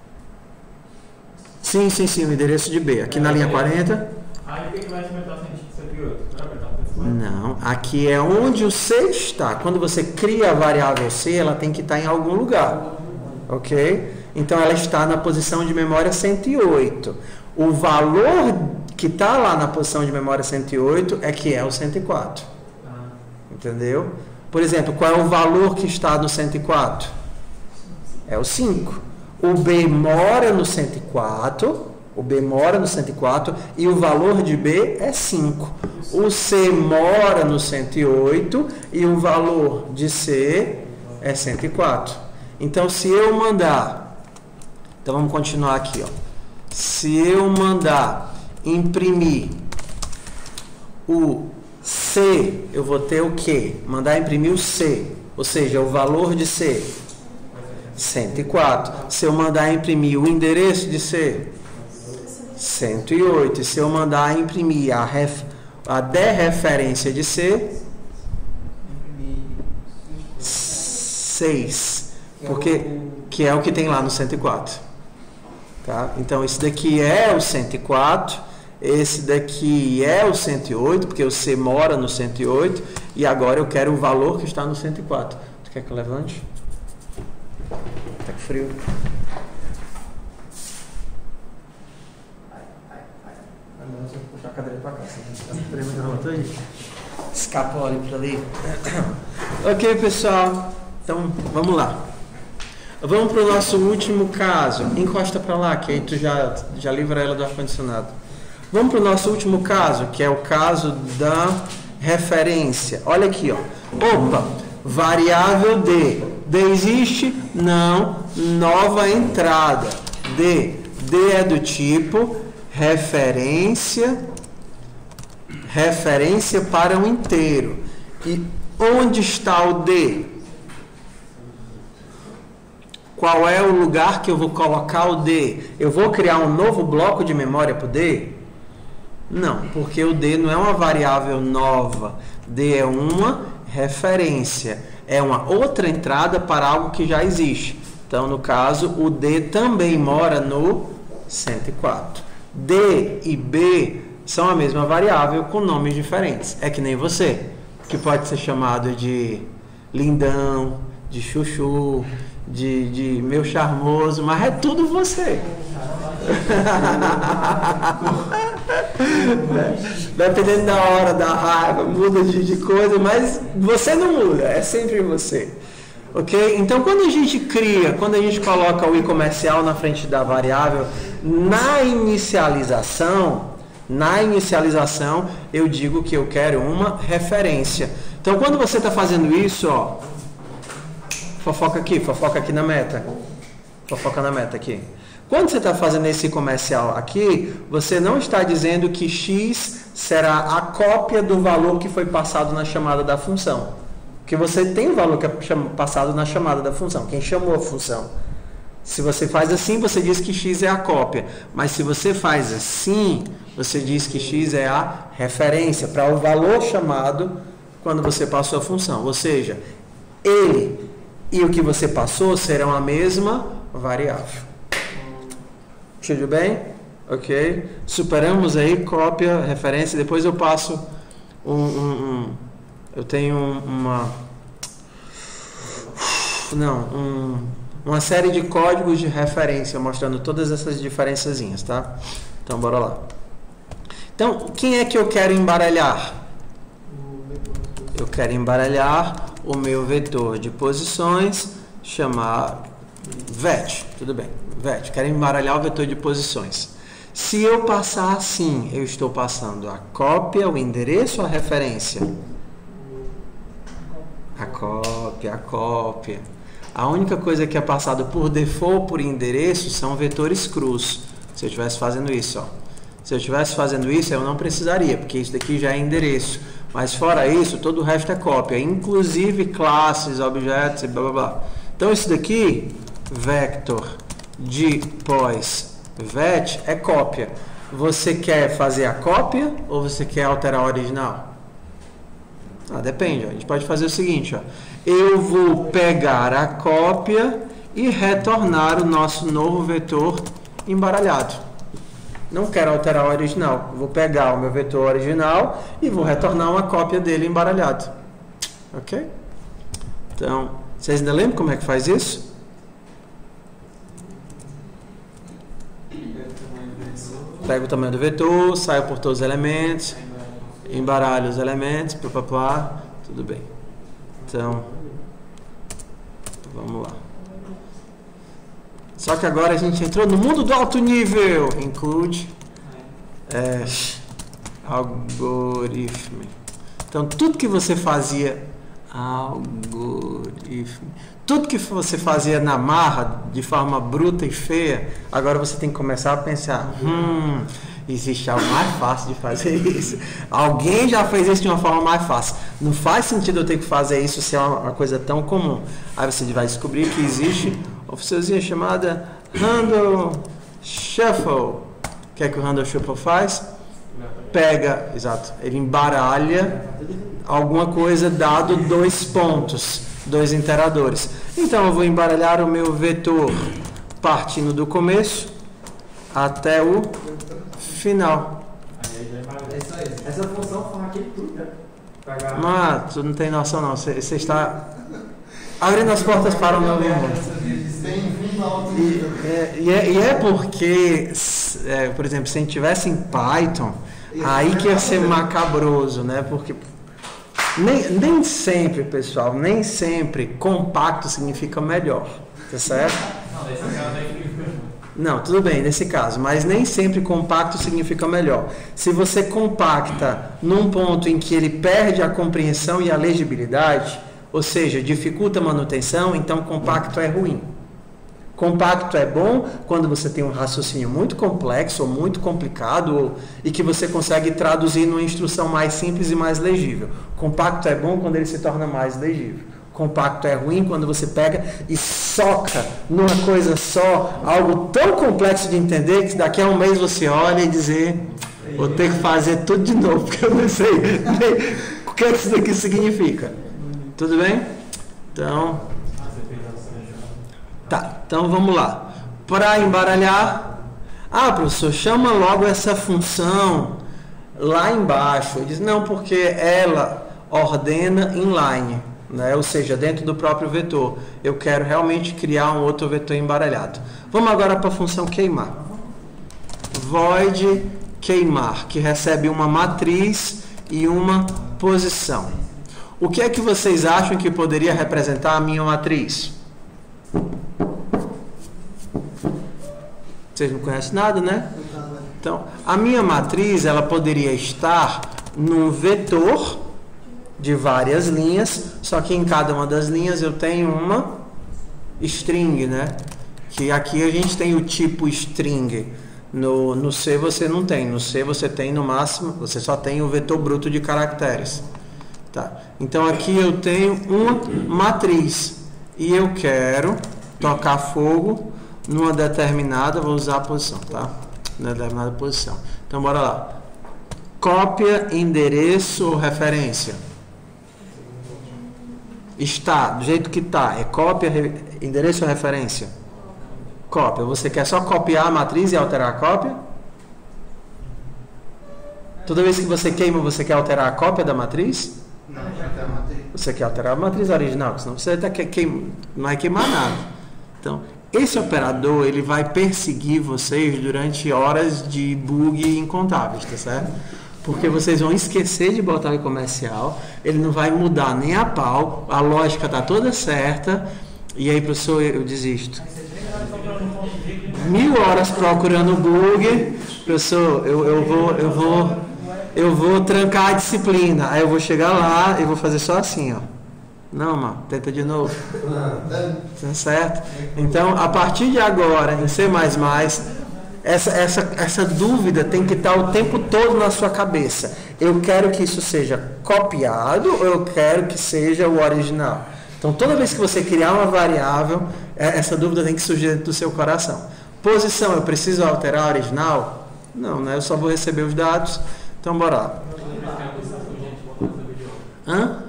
Sim, o endereço de B. Aqui na linha 40. Aí o que vai aumentar 108? Não, aqui é onde o C está. Quando você cria a variável C, ela tem que estar em algum lugar. Ok? Então ela está na posição de memória 108. O valor que está lá na posição de memória 108 é que é o 104. Entendeu? Por exemplo, qual é o valor que está no 104? É o 5. O B mora no 104. O B mora no 104 e o valor de B é 5. O C mora no 108 e o valor de C é 104. Então, se eu mandar... Então, vamos continuar aqui, ó. Se eu mandar imprimir o C, eu vou ter o quê? Mandar imprimir o C, ou seja, o valor de C, 104. Se eu mandar imprimir o endereço de C, 108. E se eu mandar imprimir a dereferência de C, 6, porque que é o que tem lá no 104. Tá? Então, esse daqui é o 104, esse daqui é o 108, porque o C mora no 108, e agora eu quero o valor que está no 104. Tu quer que eu levante? Tá com frio. Agora eu vou puxar a cadeira para cá. Escapole para ali. Ok, pessoal. Então, vamos lá. Vamos para o nosso último caso. Encosta para lá, que aí tu já livra ela do ar-condicionado. Vamos para o nosso último caso, que é o caso da referência. Olha aqui, ó. Opa, variável D. D existe? Não. Nova entrada. D. D é do tipo referência para um inteiro. E onde está o D? Qual é o lugar que eu vou colocar o D? Eu vou criar um novo bloco de memória para o D? Não, porque o D não é uma variável nova. D é uma referência. É uma outra entrada para algo que já existe. Então, no caso, o D também mora no 104. D e B são a mesma variável com nomes diferentes. É que nem você, que pode ser chamado de lindão, de chuchu, de meu charmoso, mas é tudo você. Dependendo da hora, da raiva, muda de coisa, mas você não muda, é sempre você. Ok? Então, quando a gente coloca o i comercial na frente da variável, na inicialização, eu digo que eu quero uma referência. Então, quando você está fazendo isso, ó, fofoca aqui na meta. Fofoca na meta aqui. Quando você está fazendo esse comercial aqui, você não está dizendo que x será a cópia do valor que foi passado na chamada da função. Porque você tem o valor que é passado na chamada da função. Quem chamou a função? Se você faz assim, você diz que x é a cópia. Mas se você faz assim, você diz que x é a referência para o valor chamado quando você passou a função. Ou seja, ele e o que você passou serão a mesma variável. Tudo bem? Ok? Superamos aí, cópia, referência. Depois eu passo eu tenho uma série de códigos de referência mostrando todas essas diferençazinhas, tá? Então, bora lá. Então, quem é que eu quero embaralhar? Eu quero embaralhar o meu vetor de posições, chamar vet, tudo bem, vet, quero embaralhar o vetor de posições. Se eu passar assim, eu estou passando a cópia, o endereço ou a referência? A cópia. A única coisa que é passado por default, por endereço, são vetores crus. Se eu estivesse fazendo isso, ó. Se eu estivesse fazendo isso, eu não precisaria, porque isso daqui já é endereço. Mas fora isso, todo o resto é cópia, inclusive classes, objetos e blá blá blá. Então isso daqui, vector de pós vet, é cópia. Você quer fazer a cópia ou você quer alterar a original? Depende, ó. A gente pode fazer o seguinte, ó. Eu vou pegar a cópia e retornar o nosso novo vetor embaralhado. Não quero alterar o original. Vou pegar o meu vetor original e vou retornar uma cópia dele embaralhado. Ok? Então, vocês ainda lembram como é que faz isso? Pega o tamanho do vetor, saio por todos os elementos, embaralho os elementos, papapá, tudo bem. Então, vamos lá. Só que agora a gente entrou no mundo do alto nível. Include. Algoritmo. Então, tudo que você fazia... Tudo que você fazia na marra, de forma bruta e feia, agora você tem que começar a pensar, existe algo mais fácil de fazer isso. Alguém já fez isso de uma forma mais fácil. Não faz sentido eu ter que fazer isso se é uma coisa tão comum. Aí você vai descobrir que existe uma funçãozinha chamada Handle Shuffle. O que é que o Handle Shuffle faz? Pega, exato, ele embaralha alguma coisa dado 2 pontos, 2 interadores. Então eu vou embaralhar o meu vetor partindo do começo até o final. Essa função faz aquilo tudo, né? Mas tu não tem noção não, você está abrindo as portas para o novo mundo. E é porque, por exemplo, se a gente tivesse em Python, aí que ia ser macabroso, né? Porque nem sempre, pessoal, nem sempre compacto significa melhor, tá certo? Não, nesse caso aí. Não, tudo bem, nesse caso, mas nem sempre compacto significa melhor. Se você compacta num ponto em que ele perde a compreensão e a legibilidade, ou seja, dificulta a manutenção, então compacto é ruim. Compacto é bom quando você tem um raciocínio muito complexo ou muito complicado e que você consegue traduzir numa instrução mais simples e mais legível. Compacto é bom quando ele se torna mais legível. Compacto é ruim quando você pega e soca numa coisa só, algo tão complexo de entender que daqui a um mês você olha e dizer, vou ter que fazer tudo de novo, porque eu não sei o que isso daqui significa. Tudo bem? Então... Tá, então vamos lá. Para embaralhar, professor, chama logo essa função lá embaixo. Ele diz, não, porque ela ordena inline, né? Ou seja, dentro do próprio vetor. Eu quero realmente criar um outro vetor embaralhado. Vamos agora para a função queimar. Void queimar, que recebe uma matriz e uma posição. O que é que vocês acham que poderia representar a minha matriz? Vocês não conhecem nada, né? Então, a minha matriz, ela poderia estar num vetor de várias linhas, só que em cada uma das linhas eu tenho uma string, né? Que aqui a gente tem o tipo string. No C você não tem. No C você tem no máximo, você só tem o vetor bruto de caracteres. Tá? Então aqui eu tenho uma matriz e eu quero tocar fogo numa determinada, vou usar a posição, tá? Numa determinada posição. Então, bora lá. Cópia, endereço ou referência? Está, do jeito que está. É cópia, endereço ou referência? Cópia. Você quer só copiar a matriz e alterar a cópia? Toda vez que você queima, você quer alterar a cópia da matriz? Não, a matriz. Você quer alterar a matriz original, senão você não vai queimar nada. Então, esse operador, ele vai perseguir vocês durante horas de bug incontáveis, tá certo? Porque vocês vão esquecer de botar o comercial, ele não vai mudar nem a pau, a lógica tá toda certa, e aí, professor, eu desisto. 1000 horas procurando bug, professor, eu vou trancar a disciplina, aí eu vou chegar lá e vou fazer só assim, ó. Não, mano, tenta de novo. Tá certo? Então, a partir de agora, em C++, essa dúvida tem que estar o tempo todo na sua cabeça. Eu quero que isso seja copiado ou eu quero que seja o original? Então, toda vez que você criar uma variável, essa dúvida tem que surgir dentro do seu coração. Posição, eu preciso alterar a original? Não, né? Eu só vou receber os dados. Então, bora lá. Hã?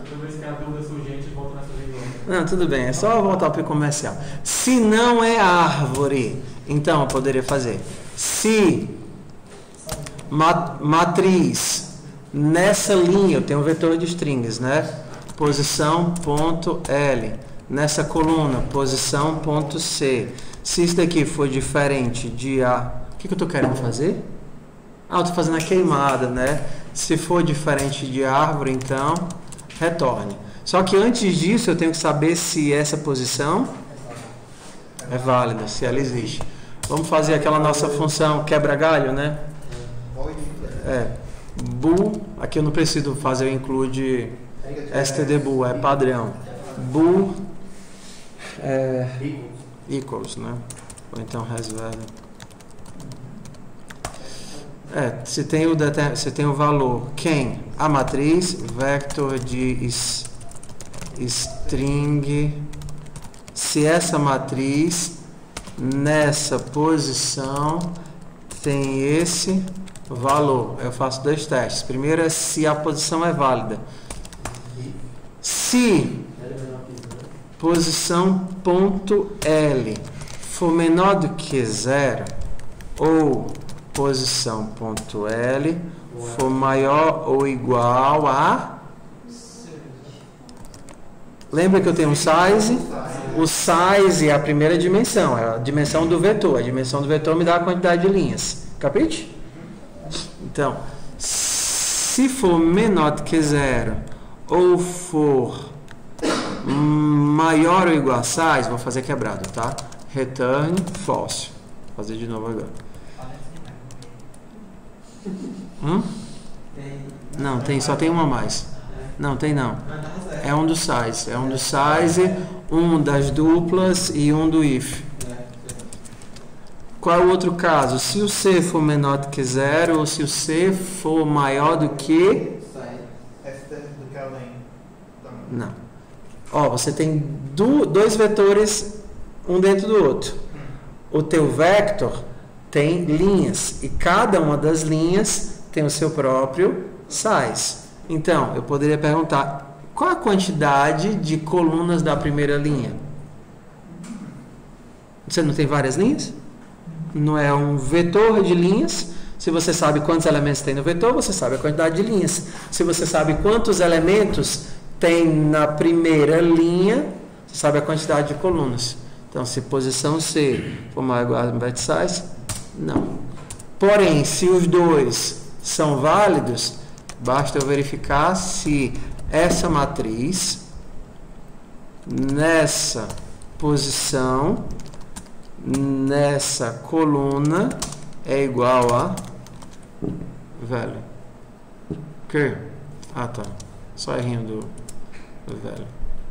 Não, tudo bem, é só voltar para o comercial. Se não é árvore, então eu poderia fazer. Se matriz nessa linha, eu tenho um vetor de strings, né? Posição ponto L. Nessa coluna, posição ponto C. Se isso daqui for diferente de A, o que eu estou querendo fazer? Eu estou fazendo a queimada, né? Se for diferente de árvore, então retorne. Só que antes disso eu tenho que saber se essa posição é válida, se ela existe. Vamos fazer aquela nossa função quebra-galho, né? bool, aqui eu não preciso fazer o include std bool, é padrão. Bool equals, né? Ou então has value. Se tem o valor quem? A matriz, vector de string, se essa matriz nessa posição tem esse valor. Eu faço 2 testes. Primeiro é se a posição é válida. Se posição ponto L for menor do que 0 ou posição ponto L for maior ou igual a... Lembra que eu tenho um size? O size é a primeira dimensão, é a dimensão do vetor. A dimensão do vetor me dá a quantidade de linhas. Capite? Então, se for menor do que 0 ou for maior ou igual a size, vou fazer quebrado, tá? Return false. Vou fazer de novo agora. Não, só tem uma a mais. Não, tem não. É um do size. É um do size, um das duplas e um do if. Qual é o outro caso? Se o C for menor do que 0 ou se o C for maior do que... Não. Ó, você tem dois vetores, um dentro do outro. O teu vector tem linhas e cada uma das linhas tem o seu próprio size. Então, eu poderia perguntar, qual a quantidade de colunas da primeira linha? Você não tem várias linhas? Não é um vetor de linhas. Se você sabe quantos elementos tem no vetor, você sabe a quantidade de linhas. Se você sabe quantos elementos tem na primeira linha, você sabe a quantidade de colunas. Então, se posição C for maior ou igual a batch size, não. Porém, se os dois são válidos, basta eu verificar se essa matriz nessa posição, nessa coluna é igual a velho. Ok? Ah, tá. Só errinho do velho.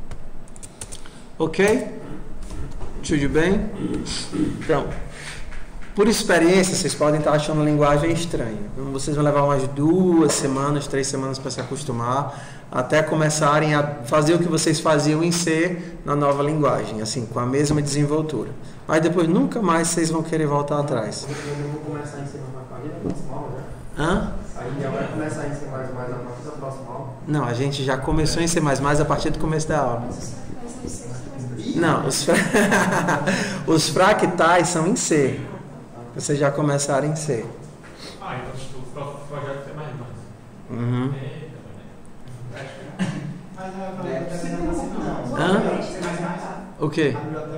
Ok? Tudo bem? Então, por experiência, vocês podem estar achando a linguagem estranha. Vocês vão levar umas 2 semanas, 3 semanas para se acostumar, até começarem a fazer o que vocês faziam em C na nova linguagem, assim, com a mesma desenvoltura. Mas depois nunca mais vocês vão querer voltar atrás. Eu vou começar em C na próxima aula, né? Hã? Aí já vai começar em C++ a partir da próxima aula? Não, a gente já começou em C++ a partir do começo da aula. Não, os fractais são em C. Vocês já começaram em C. Ah, então o projeto tem mais. Uhum. O quê?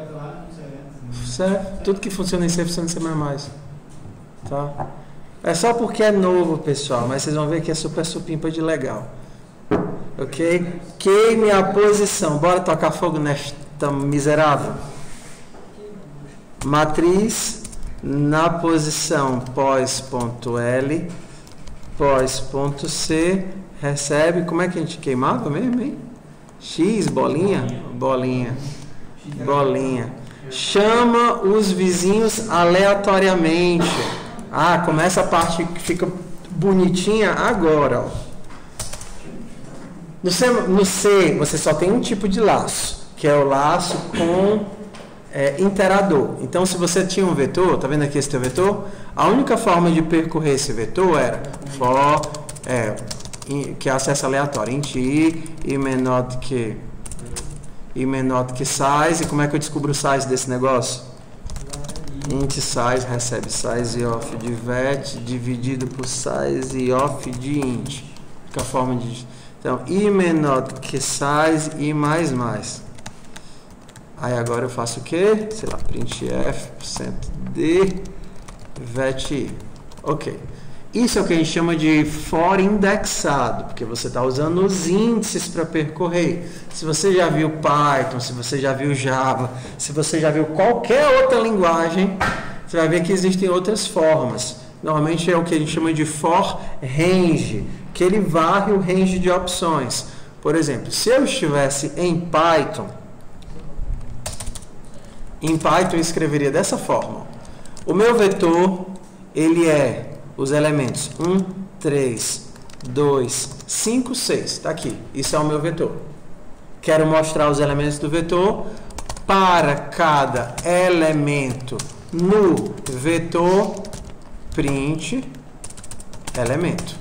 Certo. Tudo que funciona em C funciona em C++. Tá? É só porque é novo, pessoal, mas vocês vão ver que é super supimpa de legal. Ok? Queime a posição. Bora tocar fogo nesta miserável. Matriz na posição pós.L, pós.C, recebe, como é que a gente queimava mesmo, hein? X, bolinha? Bolinha. Bolinha. Chama os vizinhos aleatoriamente. Ah, começa a parte que fica bonitinha agora, ó. No C, você só tem um tipo de laço, que é o laço com interador. Então, se você tinha um vetor, tá vendo aqui esse teu vetor? A única forma de percorrer esse vetor era for, que é acesso aleatório, int i, e menor do que size. E como é que eu descubro o size desse negócio? Int size recebe size of de vet dividido por size of de int. Que é a forma de... Então, i menor do que size, i mais mais. Aí agora eu faço o quê? Sei lá, printf %d vet i. Ok. Isso é o que a gente chama de for indexado, porque você está usando os índices para percorrer. Se você já viu Python, se você já viu Java, se você já viu qualquer outra linguagem, você vai ver que existem outras formas. Normalmente é o que a gente chama de for range, que ele varre o range de opções. Por exemplo, se eu estivesse em Python eu escreveria dessa forma. O meu vetor, ele é os elementos 1, 3, 2, 5, 6. Está aqui. Isso é o meu vetor. Quero mostrar os elementos do vetor. Para cada elemento no vetor, print elemento.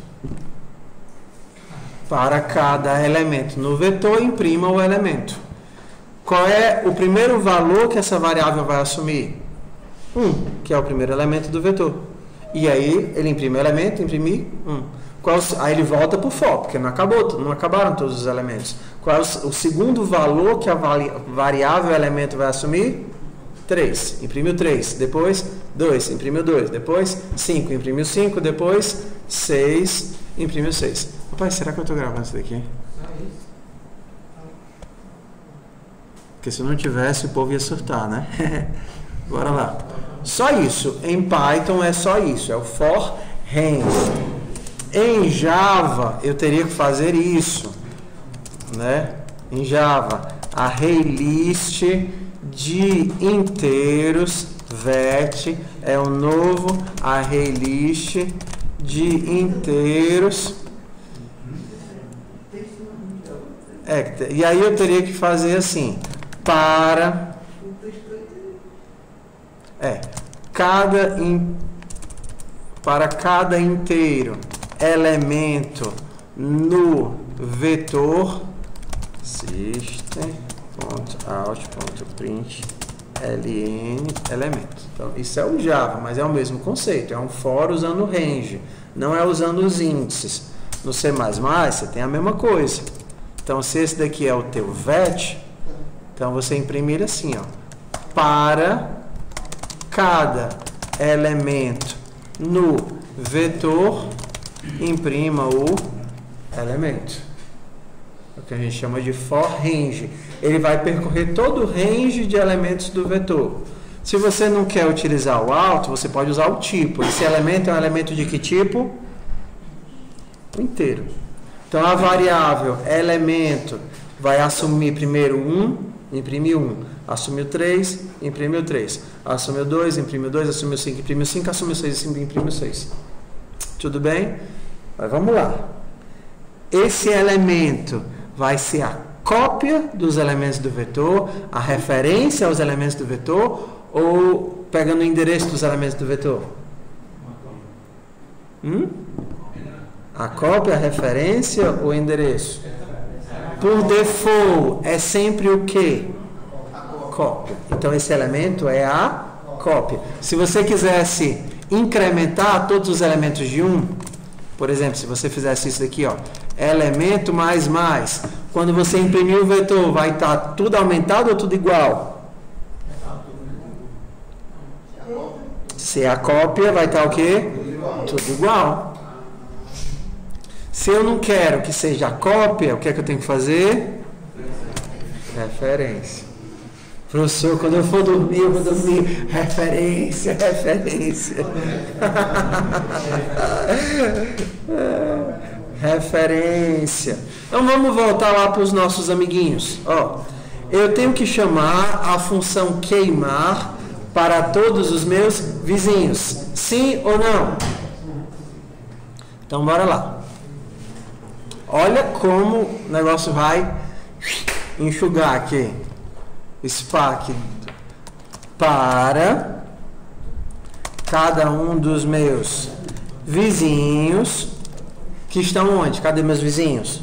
Para cada elemento no vetor, imprima o elemento. Qual é o primeiro valor que essa variável vai assumir? 1, que é o primeiro elemento do vetor. E aí ele imprime o elemento, imprimir 1. Aí ele volta para o for, porque não acabaram todos os elementos. Qual é o segundo valor que a variável elemento vai assumir? 3. Imprime o 3. Depois 2. Imprime o 2. Depois 5. Imprime o 5. Depois 6. Imprime o 6. Rapaz, será que eu estou gravando isso daqui? Porque se não tivesse, o povo ia surtar, né? Bora lá. Só isso. Em Python é só isso. É o for range. Em Java, eu teria que fazer isso, né? Em Java, ArrayList de inteiros, vet, é um novo ArrayList de inteiros. E aí eu teria que fazer assim, para cada inteiro elemento no vetor system.out.println elemento. Então, isso é o Java, mas é o mesmo conceito. É um for usando range, não é usando os índices. No C++, você tem a mesma coisa. Então, se esse daqui é o teu vet, então você imprime ele assim, ó. Para cada elemento no vetor, imprima o elemento. É o que a gente chama de for range. Ele vai percorrer todo o range de elementos do vetor. Se você não quer utilizar o alto, você pode usar o tipo. Esse elemento é um elemento de que tipo? O inteiro. Então a variável elemento vai assumir primeiro 1, imprime 1. Assumiu 3, imprime o 3. Assumiu 2, imprime o 2. Assumiu 5, imprime o 5. Assumiu 6, imprime o 6. Tudo bem? Mas vamos lá. Esse elemento vai ser a cópia dos elementos do vetor, a referência aos elementos do vetor, ou pegando o endereço dos elementos do vetor? A cópia, a referência ou o endereço? Por default, é sempre o quê? Cópia. Então, esse elemento é a cópia. Se você quisesse incrementar todos os elementos de 1, por exemplo, se você fizesse isso daqui, ó, elemento mais, quando você imprimir o vetor, vai estar tudo aumentado ou tudo igual? Se é a cópia, vai estar o quê? Tudo igual. Se eu não quero que seja a cópia, o que é que eu tenho que fazer? Referência. Professor, quando eu for dormir, eu vou dormir. Referência. Referência. Então vamos voltar lá para os nossos amiguinhos. Ó, eu tenho que chamar a função queimar para todos os meus vizinhos. Sim ou não? Então bora lá. Olha como o negócio vai enxugar aqui. Spark para cada um dos meus vizinhos que estão onde? Cadê meus vizinhos?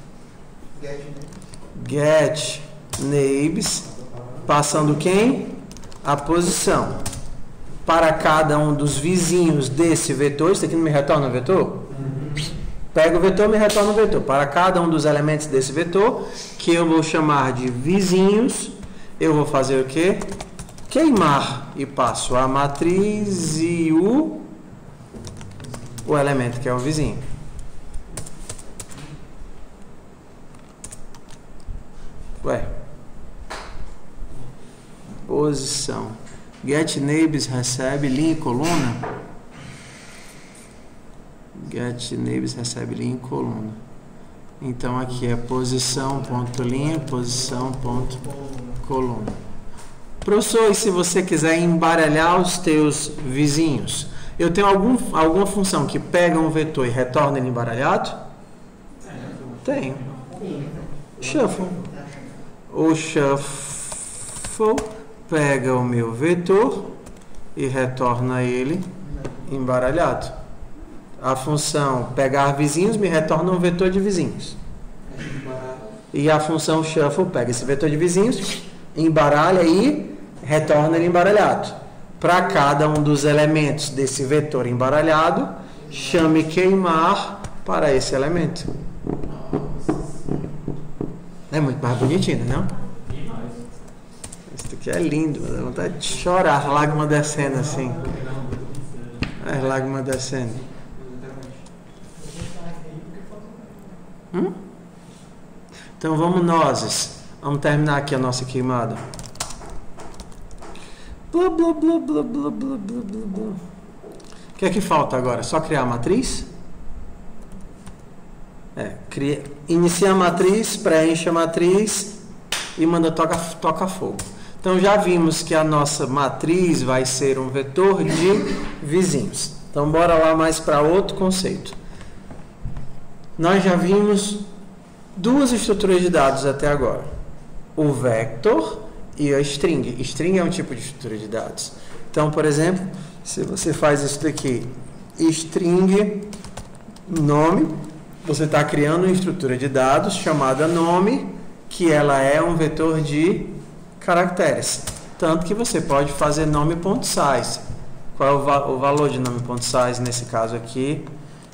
Get neighbors, passando quem? A posição. Para cada um dos vizinhos desse vetor, isso aqui não me retorna o vetor? Pega o vetor e me retorna o vetor. Para cada um dos elementos desse vetor, que eu vou chamar de vizinhos, eu vou fazer o quê? Queimar. E passo a matriz e o elemento que é o vizinho. Posição. Get neighbors recebe linha e coluna. get neighbors recebe linha em coluna. Então aqui é posição ponto linha, posição ponto coluna. Professor, e se você quiser embaralhar os teus vizinhos? Eu tenho alguma função que pega um vetor e retorna ele embaralhado? Tenho. Shuffle. O shuffle pega o meu vetor e retorna ele embaralhado. A função pegar vizinhos me retorna um vetor de vizinhos. E a função shuffle pega esse vetor de vizinhos, embaralha e retorna ele embaralhado. Para cada um dos elementos desse vetor embaralhado, chame queimar para esse elemento. É muito mais bonitinho, não? Isso aqui é lindo, dá vontade de chorar, lágrima descendo assim. As lágrimas descendo. Então vamos nós. Vamos terminar aqui a nossa queimada. Blá, blá, blá, blá, blá, blá, blá, blá. O que é que falta agora? Só criar a matriz? Inicia a matriz, preenche a matriz e manda toca fogo. Então já vimos que a nossa matriz vai ser um vetor de vizinhos. Então bora lá mais para outro conceito. Nós já vimos duas estruturas de dados até agora. O vector e a string. String é um tipo de estrutura de dados. Então, por exemplo, se você faz isso daqui, string nome, você está criando uma estrutura de dados chamada nome, que ela é um vetor de caracteres. Tanto que você pode fazer nome.size. Qual é o valor de nome.size nesse caso aqui?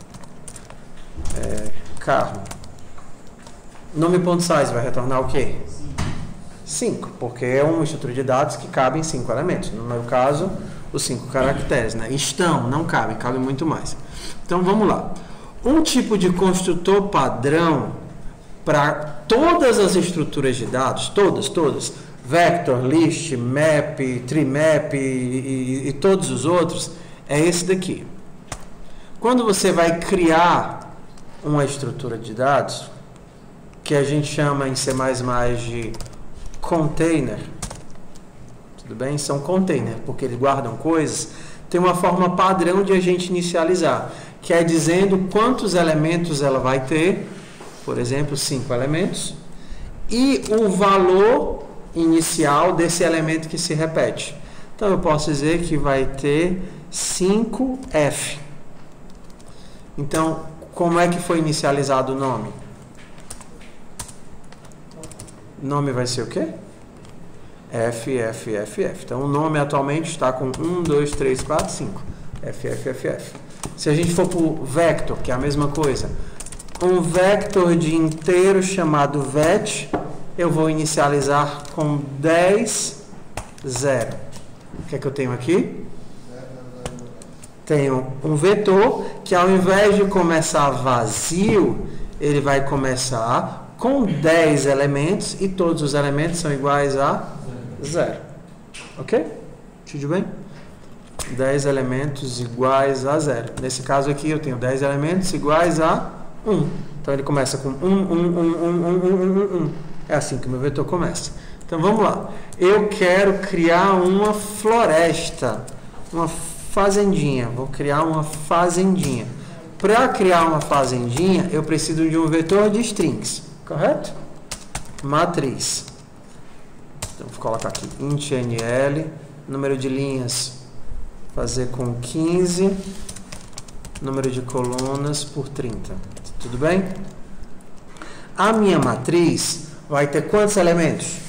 Carro. Nome.size vai retornar o quê? 5, porque é uma estrutura de dados que cabe em 5 elementos. No meu caso, os 5 caracteres, né? Não cabe muito mais. Então vamos lá. Um tipo de construtor padrão para todas as estruturas de dados, todas, vector, list, map, tree map e todos os outros, é esse daqui. Quando você vai criar uma estrutura de dados, que a gente chama em C++ de container, tudo bem? São container, porque eles guardam coisas. Tem uma forma padrão de a gente inicializar, que é dizendo quantos elementos ela vai ter, por exemplo, 5 elementos, e o valor inicial desse elemento que se repete. Então eu posso dizer que vai ter 5F. Então, como é que foi inicializado o nome? Nome vai ser o quê? F. Então, o nome atualmente está com 1, 2, 3, 4, 5. F. Se a gente for para o vector, que é a mesma coisa, um vector de inteiro chamado vet, eu vou inicializar com 10, 0. O que é que eu tenho aqui? Tenho um vetor que, ao invés de começar vazio, ele vai começar com 10 elementos e todos os elementos são iguais a 0. Ok? Tudo bem? 10 elementos iguais a 0. Nesse caso aqui eu tenho 10 elementos iguais a 1. Então ele começa com 1. É assim que o meu vetor começa. Então vamos lá. Eu quero criar uma floresta, uma fazendinha. Vou criar uma fazendinha. Para criar uma fazendinha, eu preciso de um vetor de strings. Correto? Matriz. Então, vou colocar aqui int nl, número de linhas, fazer com 15, número de colunas por 30. Tudo bem? A minha matriz vai ter quantos elementos?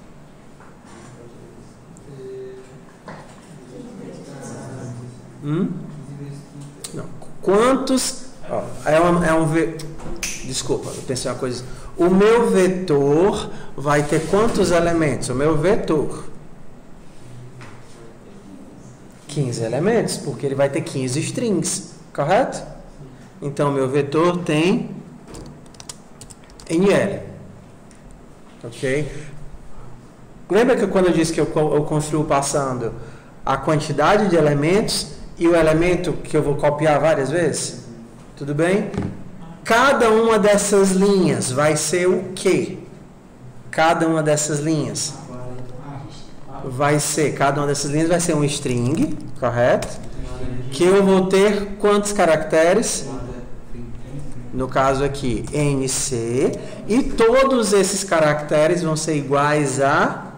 Não. Quantos? Ó, desculpa, eu pensei uma coisa. O meu vetor vai ter quantos elementos? O meu vetor 15 elementos, porque ele vai ter 15 strings, correto? Então, meu vetor tem NL. Ok? Lembra que quando eu disse que eu construo passando a quantidade de elementos e o elemento que eu vou copiar várias vezes? Tudo bem? Cada uma dessas linhas vai ser o quê? Cada uma dessas linhas vai ser, cada uma dessas linhas vai ser um string, correto? Que eu vou ter quantos caracteres? No caso aqui, NC, e todos esses caracteres vão ser iguais a,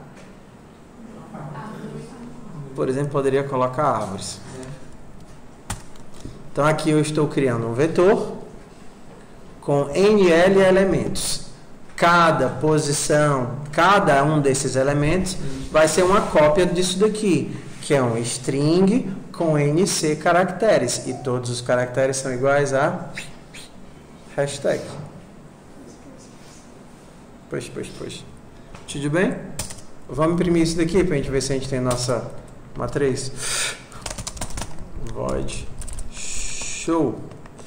por exemplo, poderia colocar árvores. Então aqui eu estou criando um vetor com NL elementos. Cada posição, cada um desses elementos vai ser uma cópia disso daqui, que é um string com NC caracteres, e todos os caracteres são iguais a hashtag. Pois. Tudo bem? Vamos imprimir isso daqui para a gente ver se a gente tem nossa matriz. Void show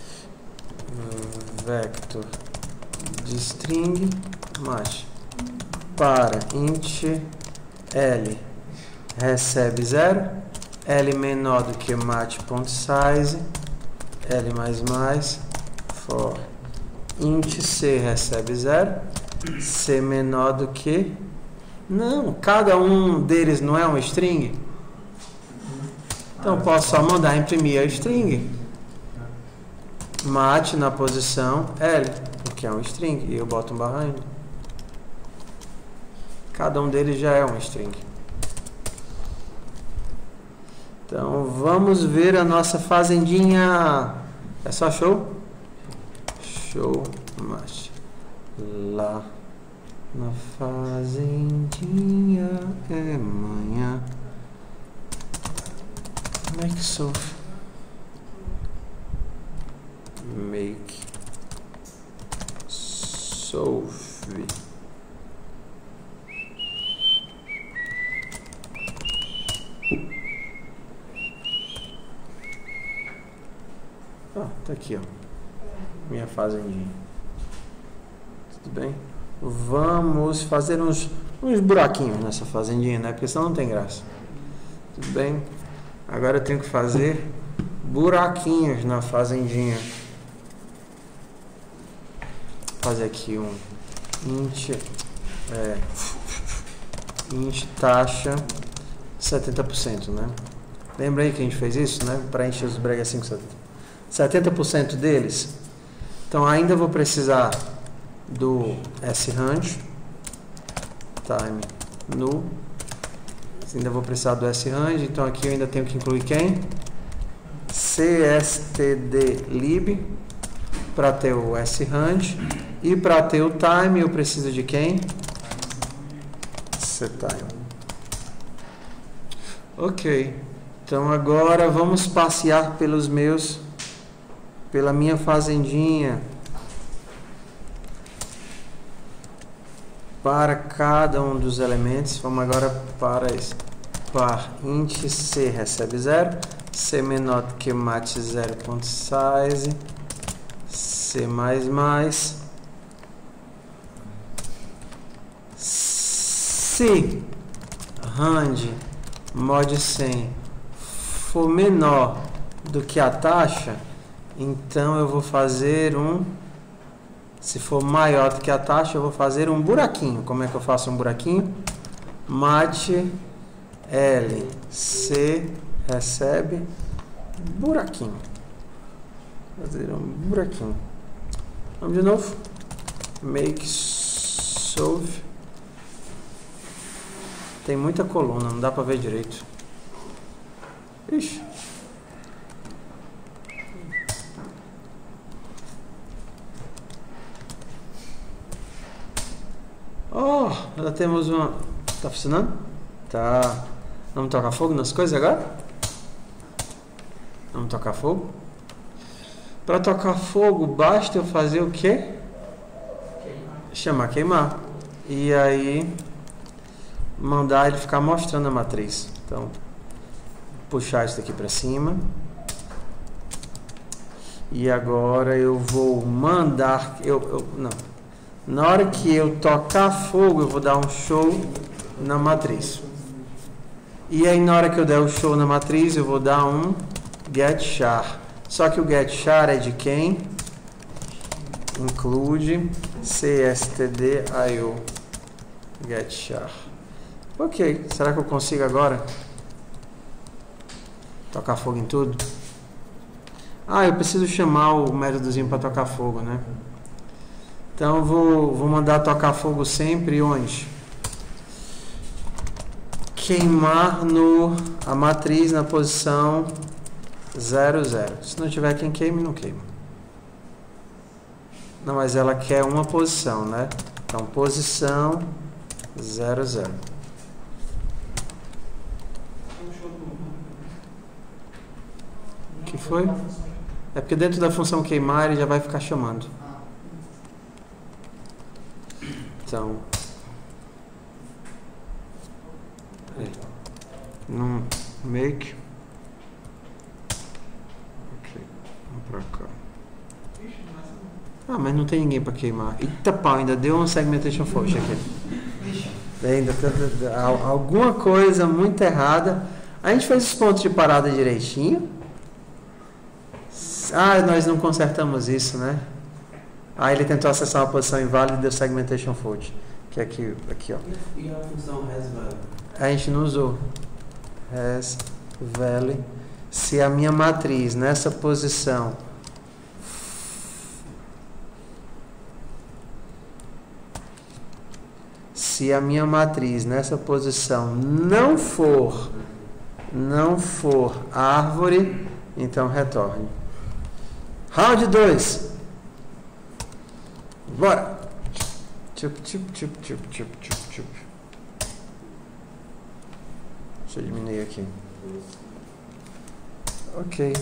vector de string match para int L recebe 0, L menor do que match.size, L for int C recebe 0, C menor do que... Não, cada um deles não é um string? Então posso só mandar imprimir a string. Match na posição L, porque é um string, e eu boto um barra N. Cada um deles já é um string. Então vamos ver a nossa fazendinha. É só show? Show match. Lá na fazendinha é manhã. Make solve. Make solve. Tá aqui, ó. Minha fazendinha. Tudo bem? Vamos fazer uns buraquinhos nessa fazendinha, né? Porque senão não tem graça. Tudo bem? Agora eu tenho que fazer buraquinhos na fazendinha. Vou fazer aqui um int taxa 70%, né? Lembra aí que a gente fez isso, né? Para encher os bregacinhos com 70% deles. Então ainda vou precisar do sRange time null. Ainda vou precisar do sRange, então aqui eu ainda tenho que incluir quem? cstdlib para ter o sRange, e para ter o time eu preciso de quem? ctime. Ok, então agora vamos passear pela minha fazendinha. Para cada um dos elementos, vamos agora para isso. Par int C recebe 0, C menor do que match 0.size, C++, se range mod 100 for menor do que a taxa, então eu vou fazer se for maior do que a taxa, eu vou fazer um buraquinho. Como é que eu faço um buraquinho? Match L C recebe buraquinho. Fazer um buraquinho. Vamos de novo. Make solve. Tem muita coluna, não dá para ver direito. Ixi. Já temos uma... Tá funcionando? Tá. Vamos tocar fogo nas coisas agora? Vamos tocar fogo? Para tocar fogo, basta eu fazer o quê? Chamar queimar. E aí mandar ele ficar mostrando a matriz. Então, puxar isso daqui para cima. E agora eu vou mandar... não. Na hora que eu tocar fogo, eu vou dar um show na matriz. E aí, na hora que eu der o show na matriz, eu vou dar um get char. Só que o getChar é de quem? Include cstdio getChar. Ok, será que eu consigo agora tocar fogo em tudo? Ah, eu preciso chamar o métodozinho para tocar fogo, né? Então eu vou mandar tocar fogo sempre onde? Queimar a matriz na posição 0, 0. Se não tiver quem queime, não queima. Não, mas ela quer uma posição, né? Então, posição 0, 0. O que foi? É porque dentro da função queimar ele já vai ficar chamando. Então, no make. Ok, vamos pra cá. Ah, mas não tem ninguém para queimar. Eita pau, ainda deu um segmentation fault aqui. Ainda alguma coisa muito errada. A gente fez os pontos de parada direitinho. Ah, nós não consertamos isso, né? Ah, ele tentou acessar uma posição inválida e deu segmentation fault. Que é aqui, ó. E a função resValue? A gente não usou. ResValue. Se a minha matriz nessa posição não for árvore, então retorne. Round 2. Bora. Deixa eu diminuir aqui. Ok.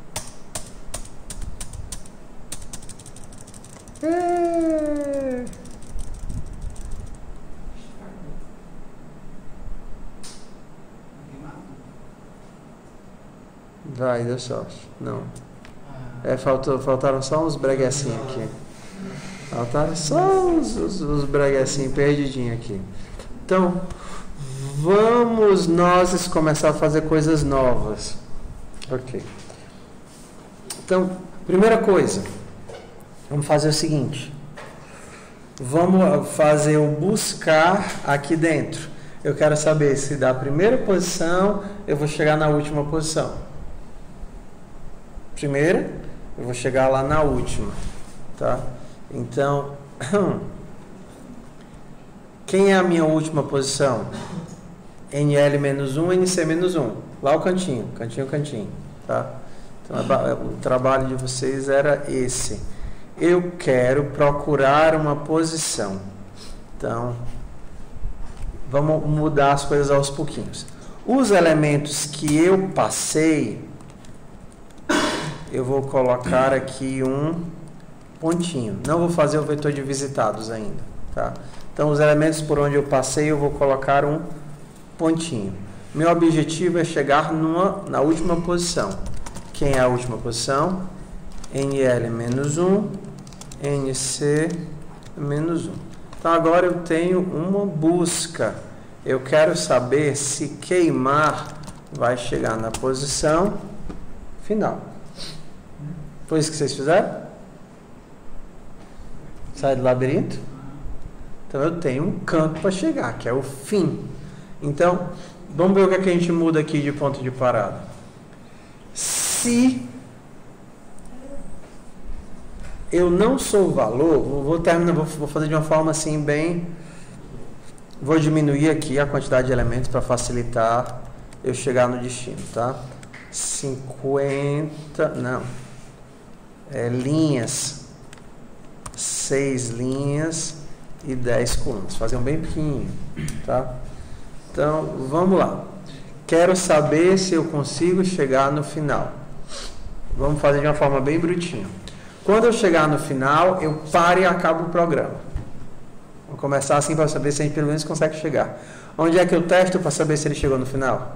Vai, deu sorte. Não. Faltaram só uns breguecinhos aqui. Faltaram só os breguecinhos perdidinhos aqui. Então, vamos nós começar a fazer coisas novas. Ok. Então, primeira coisa. Vamos fazer o seguinte. Vamos fazer o buscar aqui dentro. Eu quero saber se da primeira posição eu vou chegar na última posição. Primeira, eu vou chegar lá na última, tá? Então, quem é a minha última posição? NL-1, NC-1. Lá o cantinho, tá? Então, o trabalho de vocês era esse. Eu quero procurar uma posição. Então, vamos mudar as coisas aos pouquinhos. Os elementos que eu passei, eu vou colocar aqui um pontinho. Não vou fazer o vetor de visitados ainda, tá? Então, os elementos por onde eu passei, eu vou colocar um pontinho. Meu objetivo é chegar na última posição. Quem é a última posição? NL-1, NC-1. Então, agora eu tenho uma busca. Eu quero saber se queimar vai chegar na posição final. Foi isso que vocês fizeram? Sai do labirinto? Então eu tenho um canto para chegar, que é o fim. Então, vamos ver o que a gente muda aqui de ponto de parada. Se eu não sou o valor, vou fazer de uma forma assim bem... Vou diminuir aqui a quantidade de elementos para facilitar eu chegar no destino, tá? 50... Não. Linhas. 6 linhas e 10 colunas. Fazer um bem pequenininho, tá? Então, vamos lá. Quero saber se eu consigo chegar no final. Vamos fazer de uma forma bem brutinha. Quando eu chegar no final, eu paro e acabo o programa. Vamos começar assim para saber se a gente pelo menos consegue chegar. Onde é que eu testo para saber se ele chegou no final?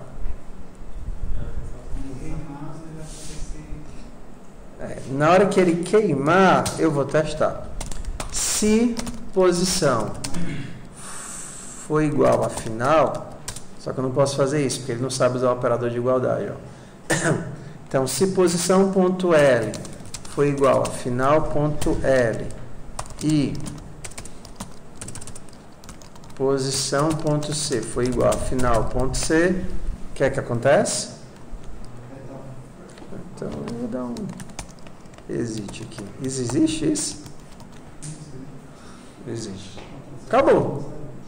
Na hora que ele queimar, eu vou testar. Se posição for igual a final, só que eu não posso fazer isso, porque ele não sabe usar o operador de igualdade. Ó. Então, se posição.L foi igual a final.L e posição.C foi igual a final.C, o que é que acontece? Então, eu vou dar um exit aqui. Existe isso? Existe. Acabou.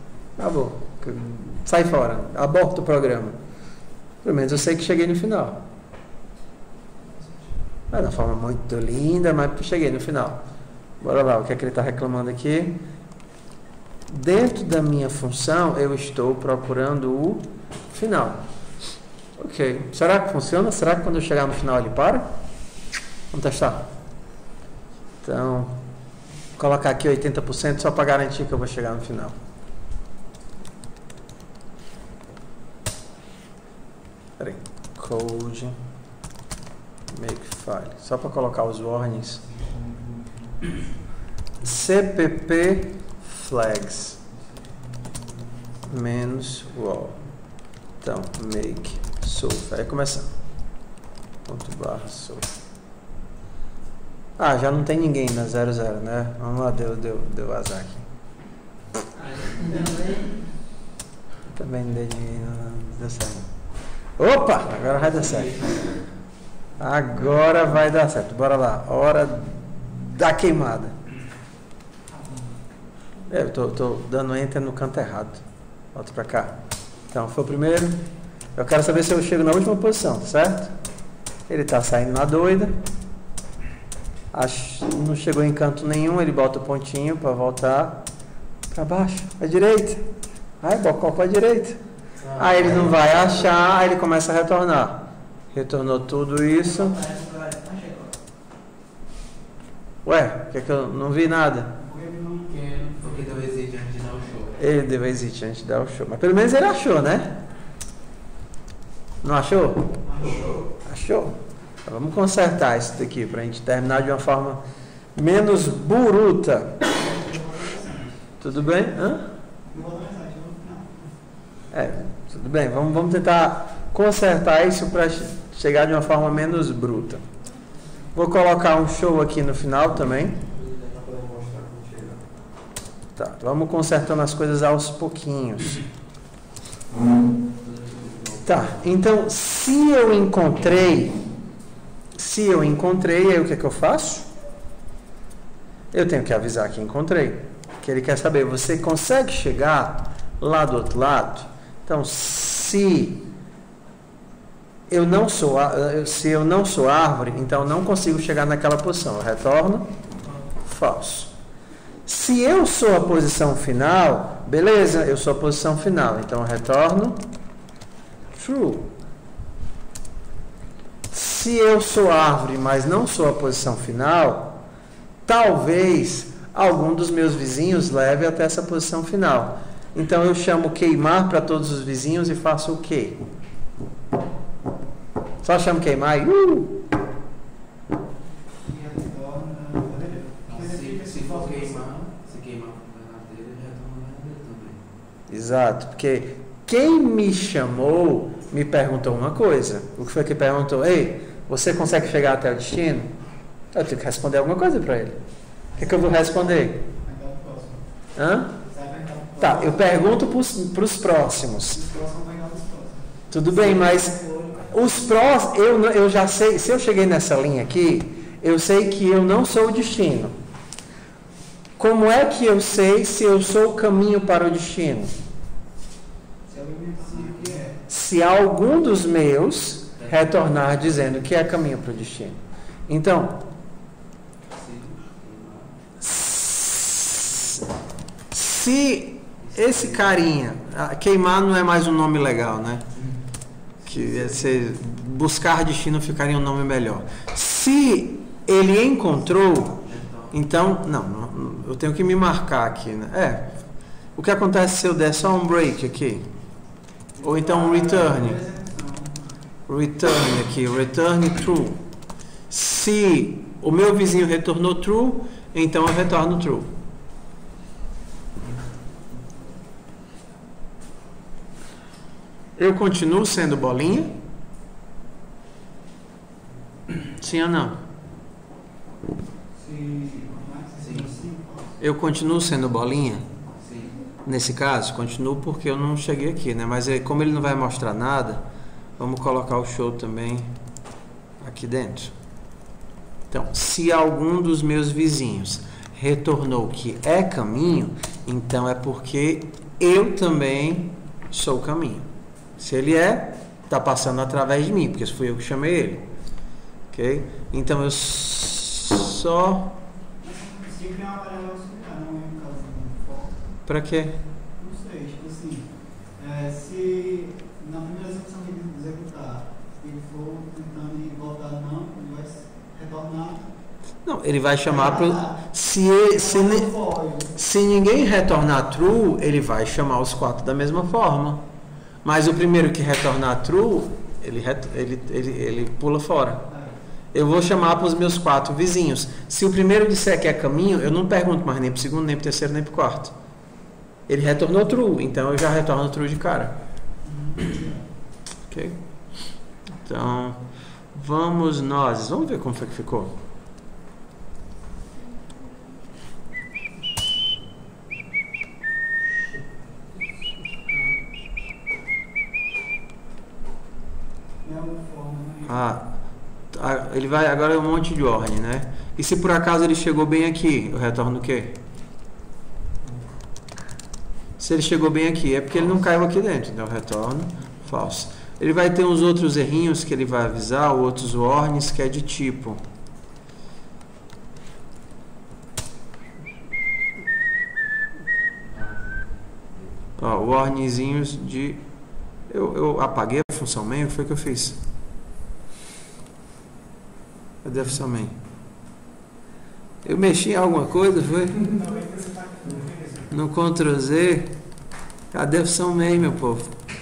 Sai fora. Aborta o programa. Pelo menos eu sei que cheguei no final. Não é de uma forma muito linda, mas cheguei no final. Bora lá, o que é que ele está reclamando aqui? Dentro da minha função, eu estou procurando o final. Ok. Será que funciona? Será que quando eu chegar no final ele para? Vamos testar. Então, vou colocar aqui 80% só para garantir que eu vou chegar no final. Peraí. Code. Make file. Só para colocar os warnings. CPP flags menos wall. Então, make solve. Aí começando. ./solve. Já não tem ninguém na 00, né? Vamos lá, deu azar aqui. Também não deu certo. Opa! Agora vai dar certo. Agora vai dar certo. Bora lá. Hora da queimada. Eu tô dando enter no canto errado. Volta pra cá. Então, foi o primeiro. Eu quero saber se eu chego na última posição, certo? Ele tá saindo na doida. Não chegou em canto nenhum. Ele bota o pontinho para voltar para baixo, à direita. Aí, bocó para a direita. Aí ele não vai achar. Aí ele começa a retornar. Retornou tudo isso. Ué, que eu não vi nada? Porque deu exit antes de dar o show. Ele deu exit antes de dar o show. Mas pelo menos ele achou, né? Não achou? Achou. Então, vamos consertar isso daqui para a gente terminar de uma forma menos bruta. Tudo bem? Tudo bem. Vamos tentar consertar isso para chegar de uma forma menos bruta. Vou colocar um show aqui no final também. Tá, vamos consertando as coisas aos pouquinhos. Tá, então se eu encontrei, aí o que é que eu faço? Eu tenho que avisar que encontrei. Que ele quer saber, você consegue chegar lá do outro lado? Então, se eu não sou árvore, então eu não consigo chegar naquela posição. Eu retorno falso. Se eu sou a posição final, beleza, eu sou a posição final. Então eu retorno true. Se eu sou árvore, mas não sou a posição final, talvez algum dos meus vizinhos leve até essa posição final. Então eu chamo queimar para todos os vizinhos e faço o quê? Só chamo queimar e Se for queimar, se queimar na dele, já estão na dele também. Exato, porque quem me chamou me perguntou uma coisa. O que foi que perguntou? Ei, você consegue chegar até o destino? Eu tenho que responder alguma coisa para ele. O que eu vou responder? Tá, eu pergunto para os próximos. Tudo bem, mas os próximos, eu já sei, se eu cheguei nessa linha aqui, eu sei que eu não sou o destino. Como é que eu sei se eu sou o caminho para o destino? Se algum dos meus retornar dizendo que é caminho para o destino. Então, se esse carinha, queimar não é mais um nome legal, né? Que se buscar destino ficaria um nome melhor. Se ele encontrou, então, não, eu tenho que me marcar aqui, né? O que acontece se eu der só um break aqui? Ou então um return aqui, return true. Se o meu vizinho retornou true, então eu retorno true. Eu continuo sendo bolinha. Sim ou não? Sim. Eu continuo sendo bolinha? Sim. Nesse caso, continuo porque eu não cheguei aqui, né? Mas como ele não vai mostrar nada, vamos colocar o show também aqui dentro. Então, se algum dos meus vizinhos retornou que é caminho, então é porque eu também sou caminho. Se ele está passando através de mim, porque fui eu que chamei ele. Ok? Então eu só... Pra quê? Não sei, tipo assim, se na primeira execução que ele executar, ele for tentando ir voltar não, ele vai retornar. Não, ele vai chamar para... Se ninguém retornar true, ele vai chamar os 4 da mesma forma. Mas o primeiro que retornar true, ele pula fora. Eu vou chamar para os meus 4 vizinhos. Se o primeiro disser que é caminho, eu não pergunto mais nem para o segundo, nem para o terceiro, nem para o quarto. Ele retornou true, então eu já retorno true de cara. Ok? Então, vamos ver como foi que ficou. Ele vai agora é um monte de ordem, né? E se por acaso ele chegou bem aqui, eu retorno o quê? Se ele chegou bem aqui, é porque ele não caiu aqui dentro, então eu retorno false. Ele vai ter uns outros errinhos que ele vai avisar, outros warnings que é de tipo. Ó, warningzinhos de... Eu apaguei a função main, o que foi que eu fiz? Cadê a função main? Eu mexi em alguma coisa, foi? No Ctrl Z. Cadê a função main, meu povo?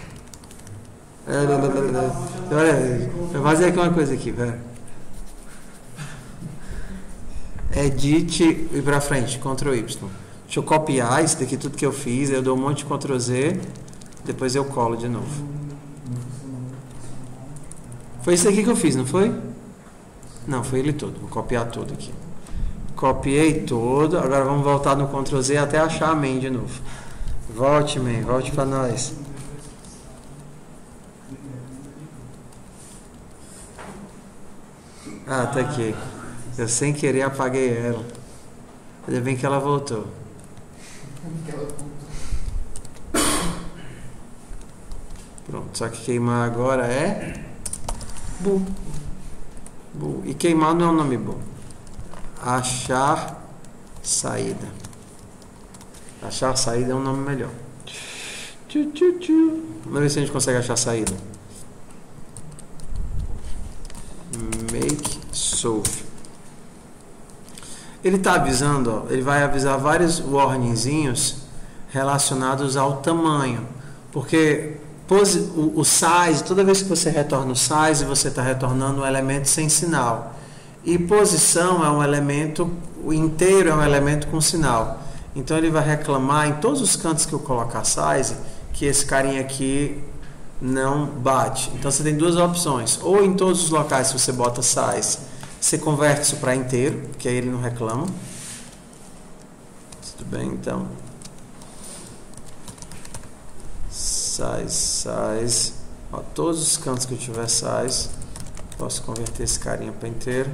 Vou fazer aqui uma coisa aqui, velho. Edit e pra frente, Ctrl Y. Deixa eu copiar isso daqui, tudo que eu fiz. Eu dou um monte de Ctrl Z. Depois eu colo de novo. Foi isso aqui que eu fiz, não foi? Não, foi ele todo. Vou copiar tudo aqui. Copiei todo. Agora vamos voltar no Ctrl Z até achar a main de novo. Volte, main. Volte pra nós. Ah, tá aqui. Eu sem querer apaguei ela. Ainda bem que ela voltou. Pronto, só que queimar agora é bu. E queimar não é um nome bom. Achar saída. Achar saída é um nome melhor. Vamos ver se a gente consegue achar saída. Make solve. Ele está avisando, ó, ele vai avisar vários warningzinhos relacionados ao tamanho. Porque o size, toda vez que você retorna o size, você está retornando um elemento sem sinal. E posição é um elemento, o inteiro é um elemento com sinal. Então ele vai reclamar em todos os cantos que eu colocar size, que esse carinha aqui não bate. Então você tem duas opções. Ou em todos os locais, se você bota size, você converte isso para inteiro, que aí ele não reclama. Tudo bem, então. Size. Ó, todos os cantos que eu tiver size, posso converter esse carinha para inteiro.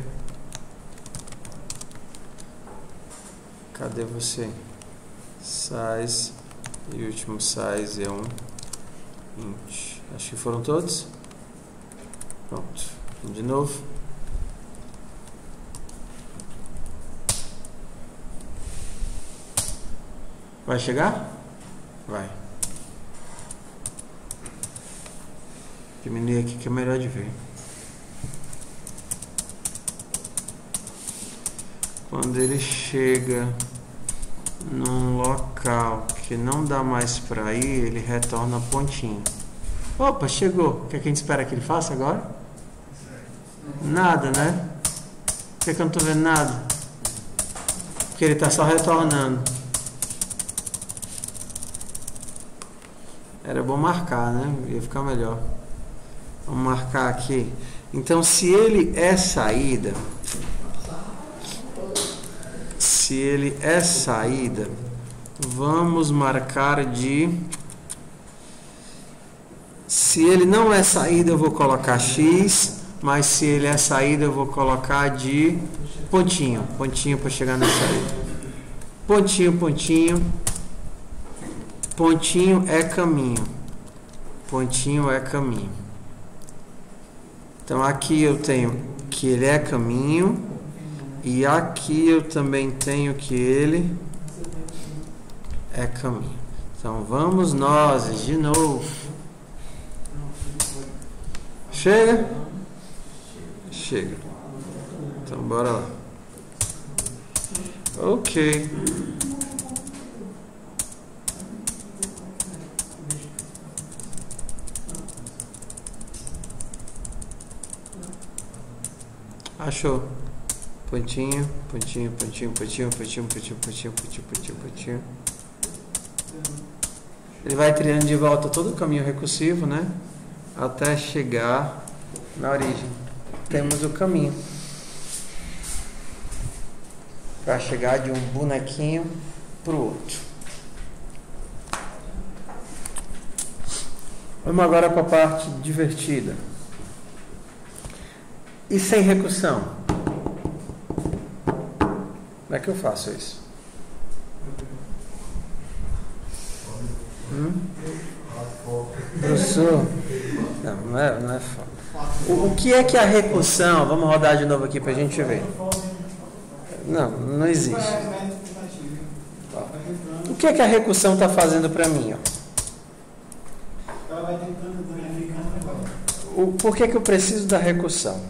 Cadê você? Size. E o último size é um int. Acho que foram todos. Pronto. De novo. Vai chegar? Vai. Diminuir aqui que é melhor de ver. Quando ele chega num local que não dá mais para ir, ele retorna pontinho. Opa, chegou. O que é que a gente espera que ele faça agora? Nada, né? Por que é que eu não tô vendo nada? Porque ele tá só retornando. Era bom marcar, né? Ia ficar melhor. Vamos marcar aqui. Então, se ele é saída, vamos marcar de... Se ele não é saída, eu vou colocar X, mas se ele é saída, eu vou colocar de pontinho para chegar na saída. Pontinho é caminho. Pontinho é caminho. Então, aqui eu tenho que ele é caminho. E aqui eu também tenho que ele é caminho. Então, vamos nós de novo. Chega? Chega. Então, bora lá. Ok. Achou? Pontinho. Ele vai trilhando de volta todo o caminho recursivo, né? Até chegar na origem. Temos o caminho para chegar de um bonequinho para o outro. Vamos agora para a parte divertida. E sem recursão? Como é que eu faço isso? Professor, não é foda. O que é que a recursão? Vamos rodar de novo aqui para a gente ver. Não existe. O que é que a recursão está fazendo para mim? Por que eu preciso da recursão?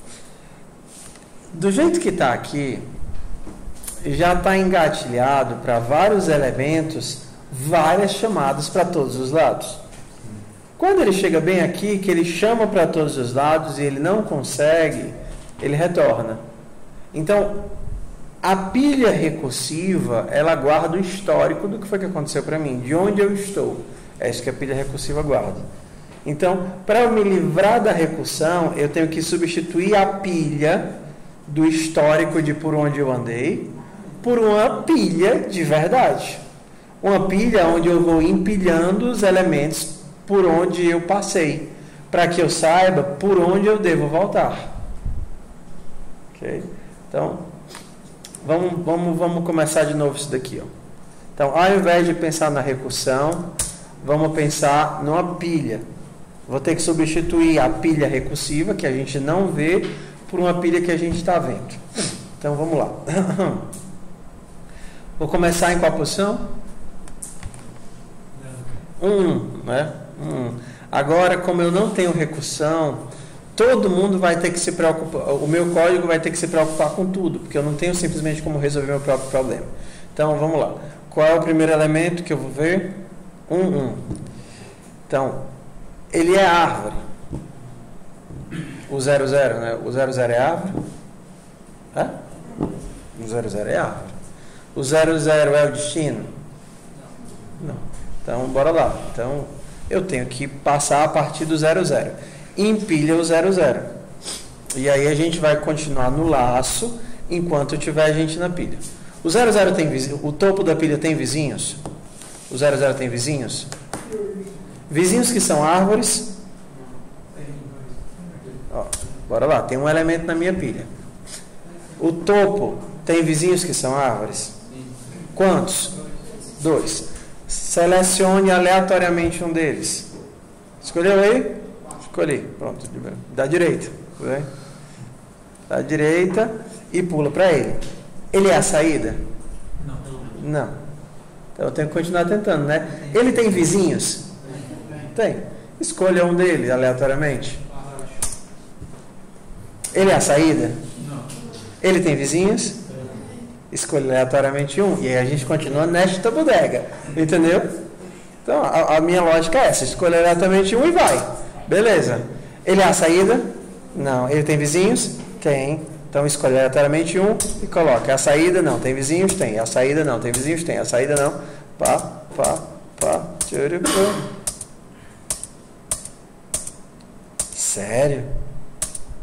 Do jeito que está aqui, já está engatilhado para vários elementos, várias chamadas para todos os lados. Quando ele chega bem aqui, que ele chama para todos os lados e ele não consegue, ele retorna. Então, a pilha recursiva, ela guarda o histórico do que foi que aconteceu para mim, de onde eu estou. É isso que a pilha recursiva guarda. Então, para eu me livrar da recursão, eu tenho que substituir a pilha do histórico de por onde eu andei por uma pilha de verdade. Uma pilha onde eu vou empilhando os elementos por onde eu passei, para que eu saiba por onde eu devo voltar. Ok? Então, vamos começar de novo isso daqui. Ó. Então, ao invés de pensar na recursão, vamos pensar numa pilha. Vou ter que substituir a pilha recursiva, que a gente não vê, por uma pilha que a gente está vendo. Então, vamos lá. Vou começar em qual posição? 1, né? Agora, como eu não tenho recursão, todo mundo vai ter que se preocupar, o meu código vai ter que se preocupar com tudo, porque eu não tenho simplesmente como resolver meu próprio problema. Então, vamos lá. Qual é o primeiro elemento que eu vou ver? 1. Então, ele é árvore. O 00, né? O 00 é árvore? É? O 00 é árvore. O 00 é o destino? Não. Então, bora lá. Então, eu tenho que passar a partir do 00. Empilha o 00. E aí a gente vai continuar no laço enquanto tiver gente na pilha. O 00 tem vizinhos? O topo da pilha tem vizinhos? O 00 tem vizinhos? Vizinhos que são árvores? Ó, bora lá, tem um elemento na minha pilha. O topo tem vizinhos que são árvores? Quantos? 2. Selecione aleatoriamente um deles. Escolheu aí? Escolhi. Pronto. Da direita. Da direita e pula para ele. Ele é a saída? Não. Então eu tenho que continuar tentando, né? Ele tem vizinhos? Tem. Escolha um deles aleatoriamente. Ele é a saída? Ele tem vizinhos? Escolha aleatoriamente um. E aí a gente continua nesta bodega. Entendeu? Então a minha lógica é essa. Escolha aleatoriamente um e vai. Beleza. Ele é a saída? Não. Ele tem vizinhos? Tem. Então escolhe aleatoriamente um e coloca. A saída? Não. Tem vizinhos? Tem. A saída? Não. Tem vizinhos? Tem. A saída? Não. Pá. Sério?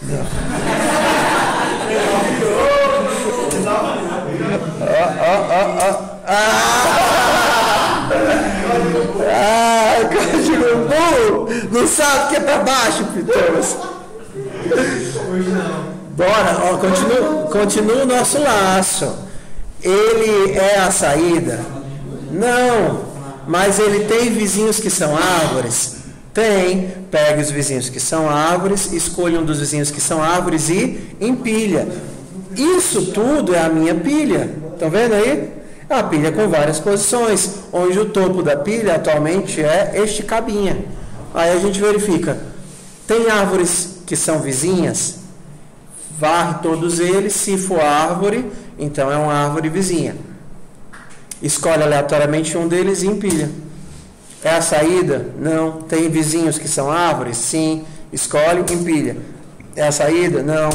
Código burro! Não sabe o que é pra baixo, Pitomas. Hoje não. Bora, ó, continua o nosso laço. Ele é a saída? Não, mas ele tem vizinhos que são árvores? Tem. Pega os vizinhos que são árvores, escolha um dos vizinhos que são árvores e empilha. Isso tudo é a minha pilha. Estão vendo aí? É uma pilha com várias posições, onde o topo da pilha atualmente é este cabinha. Aí a gente verifica. Tem árvores que são vizinhas? Varre todos eles. Se for árvore, então é uma árvore vizinha. Escolhe aleatoriamente um deles e empilha. É a saída? Não. Tem vizinhos que são árvores? Sim. Escolhe e empilha. É a saída? Não.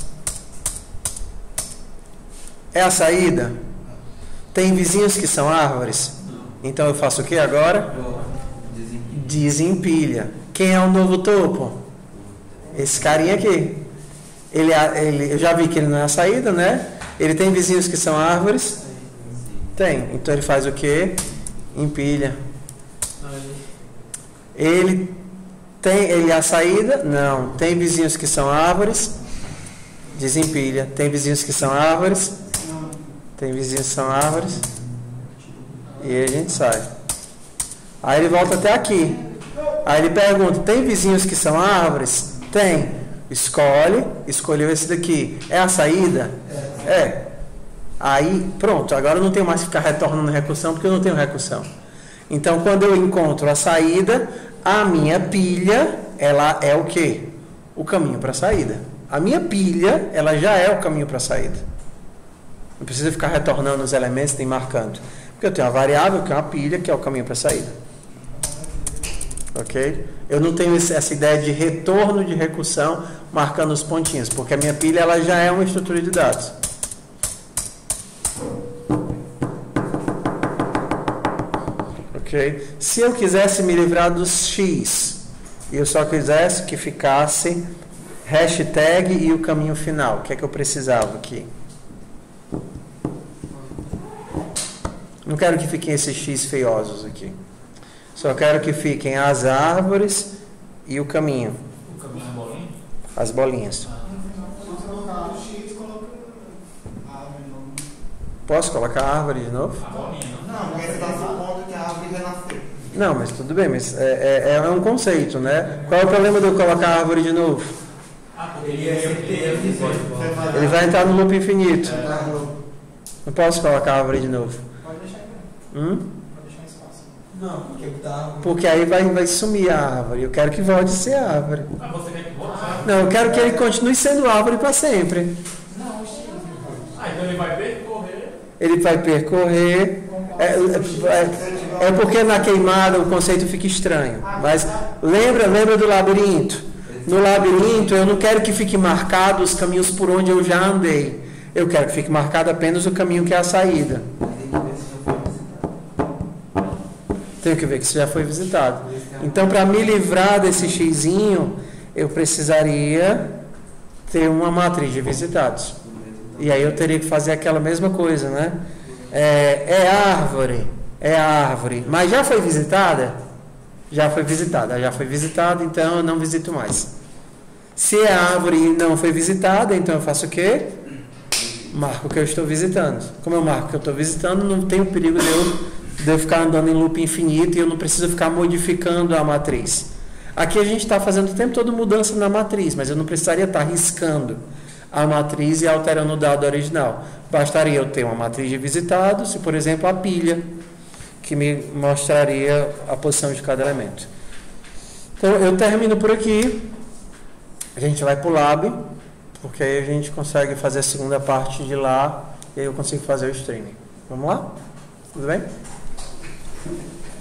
É a saída? Tem vizinhos que são árvores? Então eu faço o que agora? Desempilha. Quem é o novo topo? Esse carinha aqui. Eu já vi que ele não é a saída, né? Ele tem vizinhos que são árvores? Tem. Então ele faz o que? Empilha. Ele é a saída? Não. Tem vizinhos que são árvores? Desempilha. Tem vizinhos que são árvores? Tem vizinhos que são árvores? E aí a gente sai. Aí ele volta até aqui. Aí ele pergunta: tem vizinhos que são árvores? Tem. Escolheu esse daqui. É a saída? É. Aí, pronto. Agora eu não tenho mais que ficar retornando recursão, porque eu não tenho recursão. Então, quando eu encontro a saída, a minha pilha, ela é o quê? O caminho para a saída. A minha pilha, ela já é o caminho para a saída. Não precisa ficar retornando os elementos nem marcando. Porque eu tenho uma variável, que é uma pilha, que é o caminho para a saída. Ok? Eu não tenho essa ideia de retorno de recursão marcando os pontinhos, porque a minha pilha, ela já é uma estrutura de dados. Ok? Se eu quisesse me livrar dos X, e eu só quisesse que ficasse hashtag e o caminho final, o que é que eu precisava aqui? Não quero que fiquem esses X feiosos aqui. Só quero que fiquem as árvores e o caminho. O caminho é bolinha? As bolinhas. Se você colocar o X, coloca a árvore de novo. Posso colocar a árvore de novo? A bolinha, não? Não, porque você está supondo que a árvore renasceu. Não, mas tudo bem, mas é um conceito, né? Qual é o problema de eu colocar a árvore de novo? Ah, porque ele é certeza. Ele vai entrar no loop infinito. Não posso colocar a árvore de novo. Pode deixar aqui. Hum? Pode deixar espaço. Não, porque tá. Porque aí vai sumir a árvore. Eu quero que volte a ser árvore. Ah, você quer que volte? Não, eu quero que ele continue sendo árvore para sempre. Ah, então ele vai percorrer. Ele vai percorrer. É porque na queimada o conceito fica estranho. Mas lembra do labirinto? No labirinto eu não quero que fique marcado os caminhos por onde eu já andei. Eu quero que fique marcado apenas o caminho que é a saída. Tenho que ver que isso já foi visitado. Então, para me livrar desse xizinho, eu precisaria ter uma matriz de visitados. E aí eu teria que fazer aquela mesma coisa, né? É árvore. Mas já foi visitada? Já foi visitada, então eu não visito mais. Se é árvore e não foi visitada, então eu faço o quê? Marco que eu estou visitando. Como eu marco que eu estou visitando, não tem o perigo de eu ficar andando em loop infinito e eu não preciso ficar modificando a matriz. Aqui a gente está fazendo o tempo todo mudança na matriz, mas eu não precisaria estar riscando a matriz e alterando o dado original. Bastaria eu ter uma matriz de visitados e, por exemplo, a pilha, que me mostraria a posição de cada elemento. Então, eu termino por aqui. A gente vai para o lab, porque aí a gente consegue fazer a segunda parte de lá e aí eu consigo fazer o streaming. Vamos lá? Tudo bem?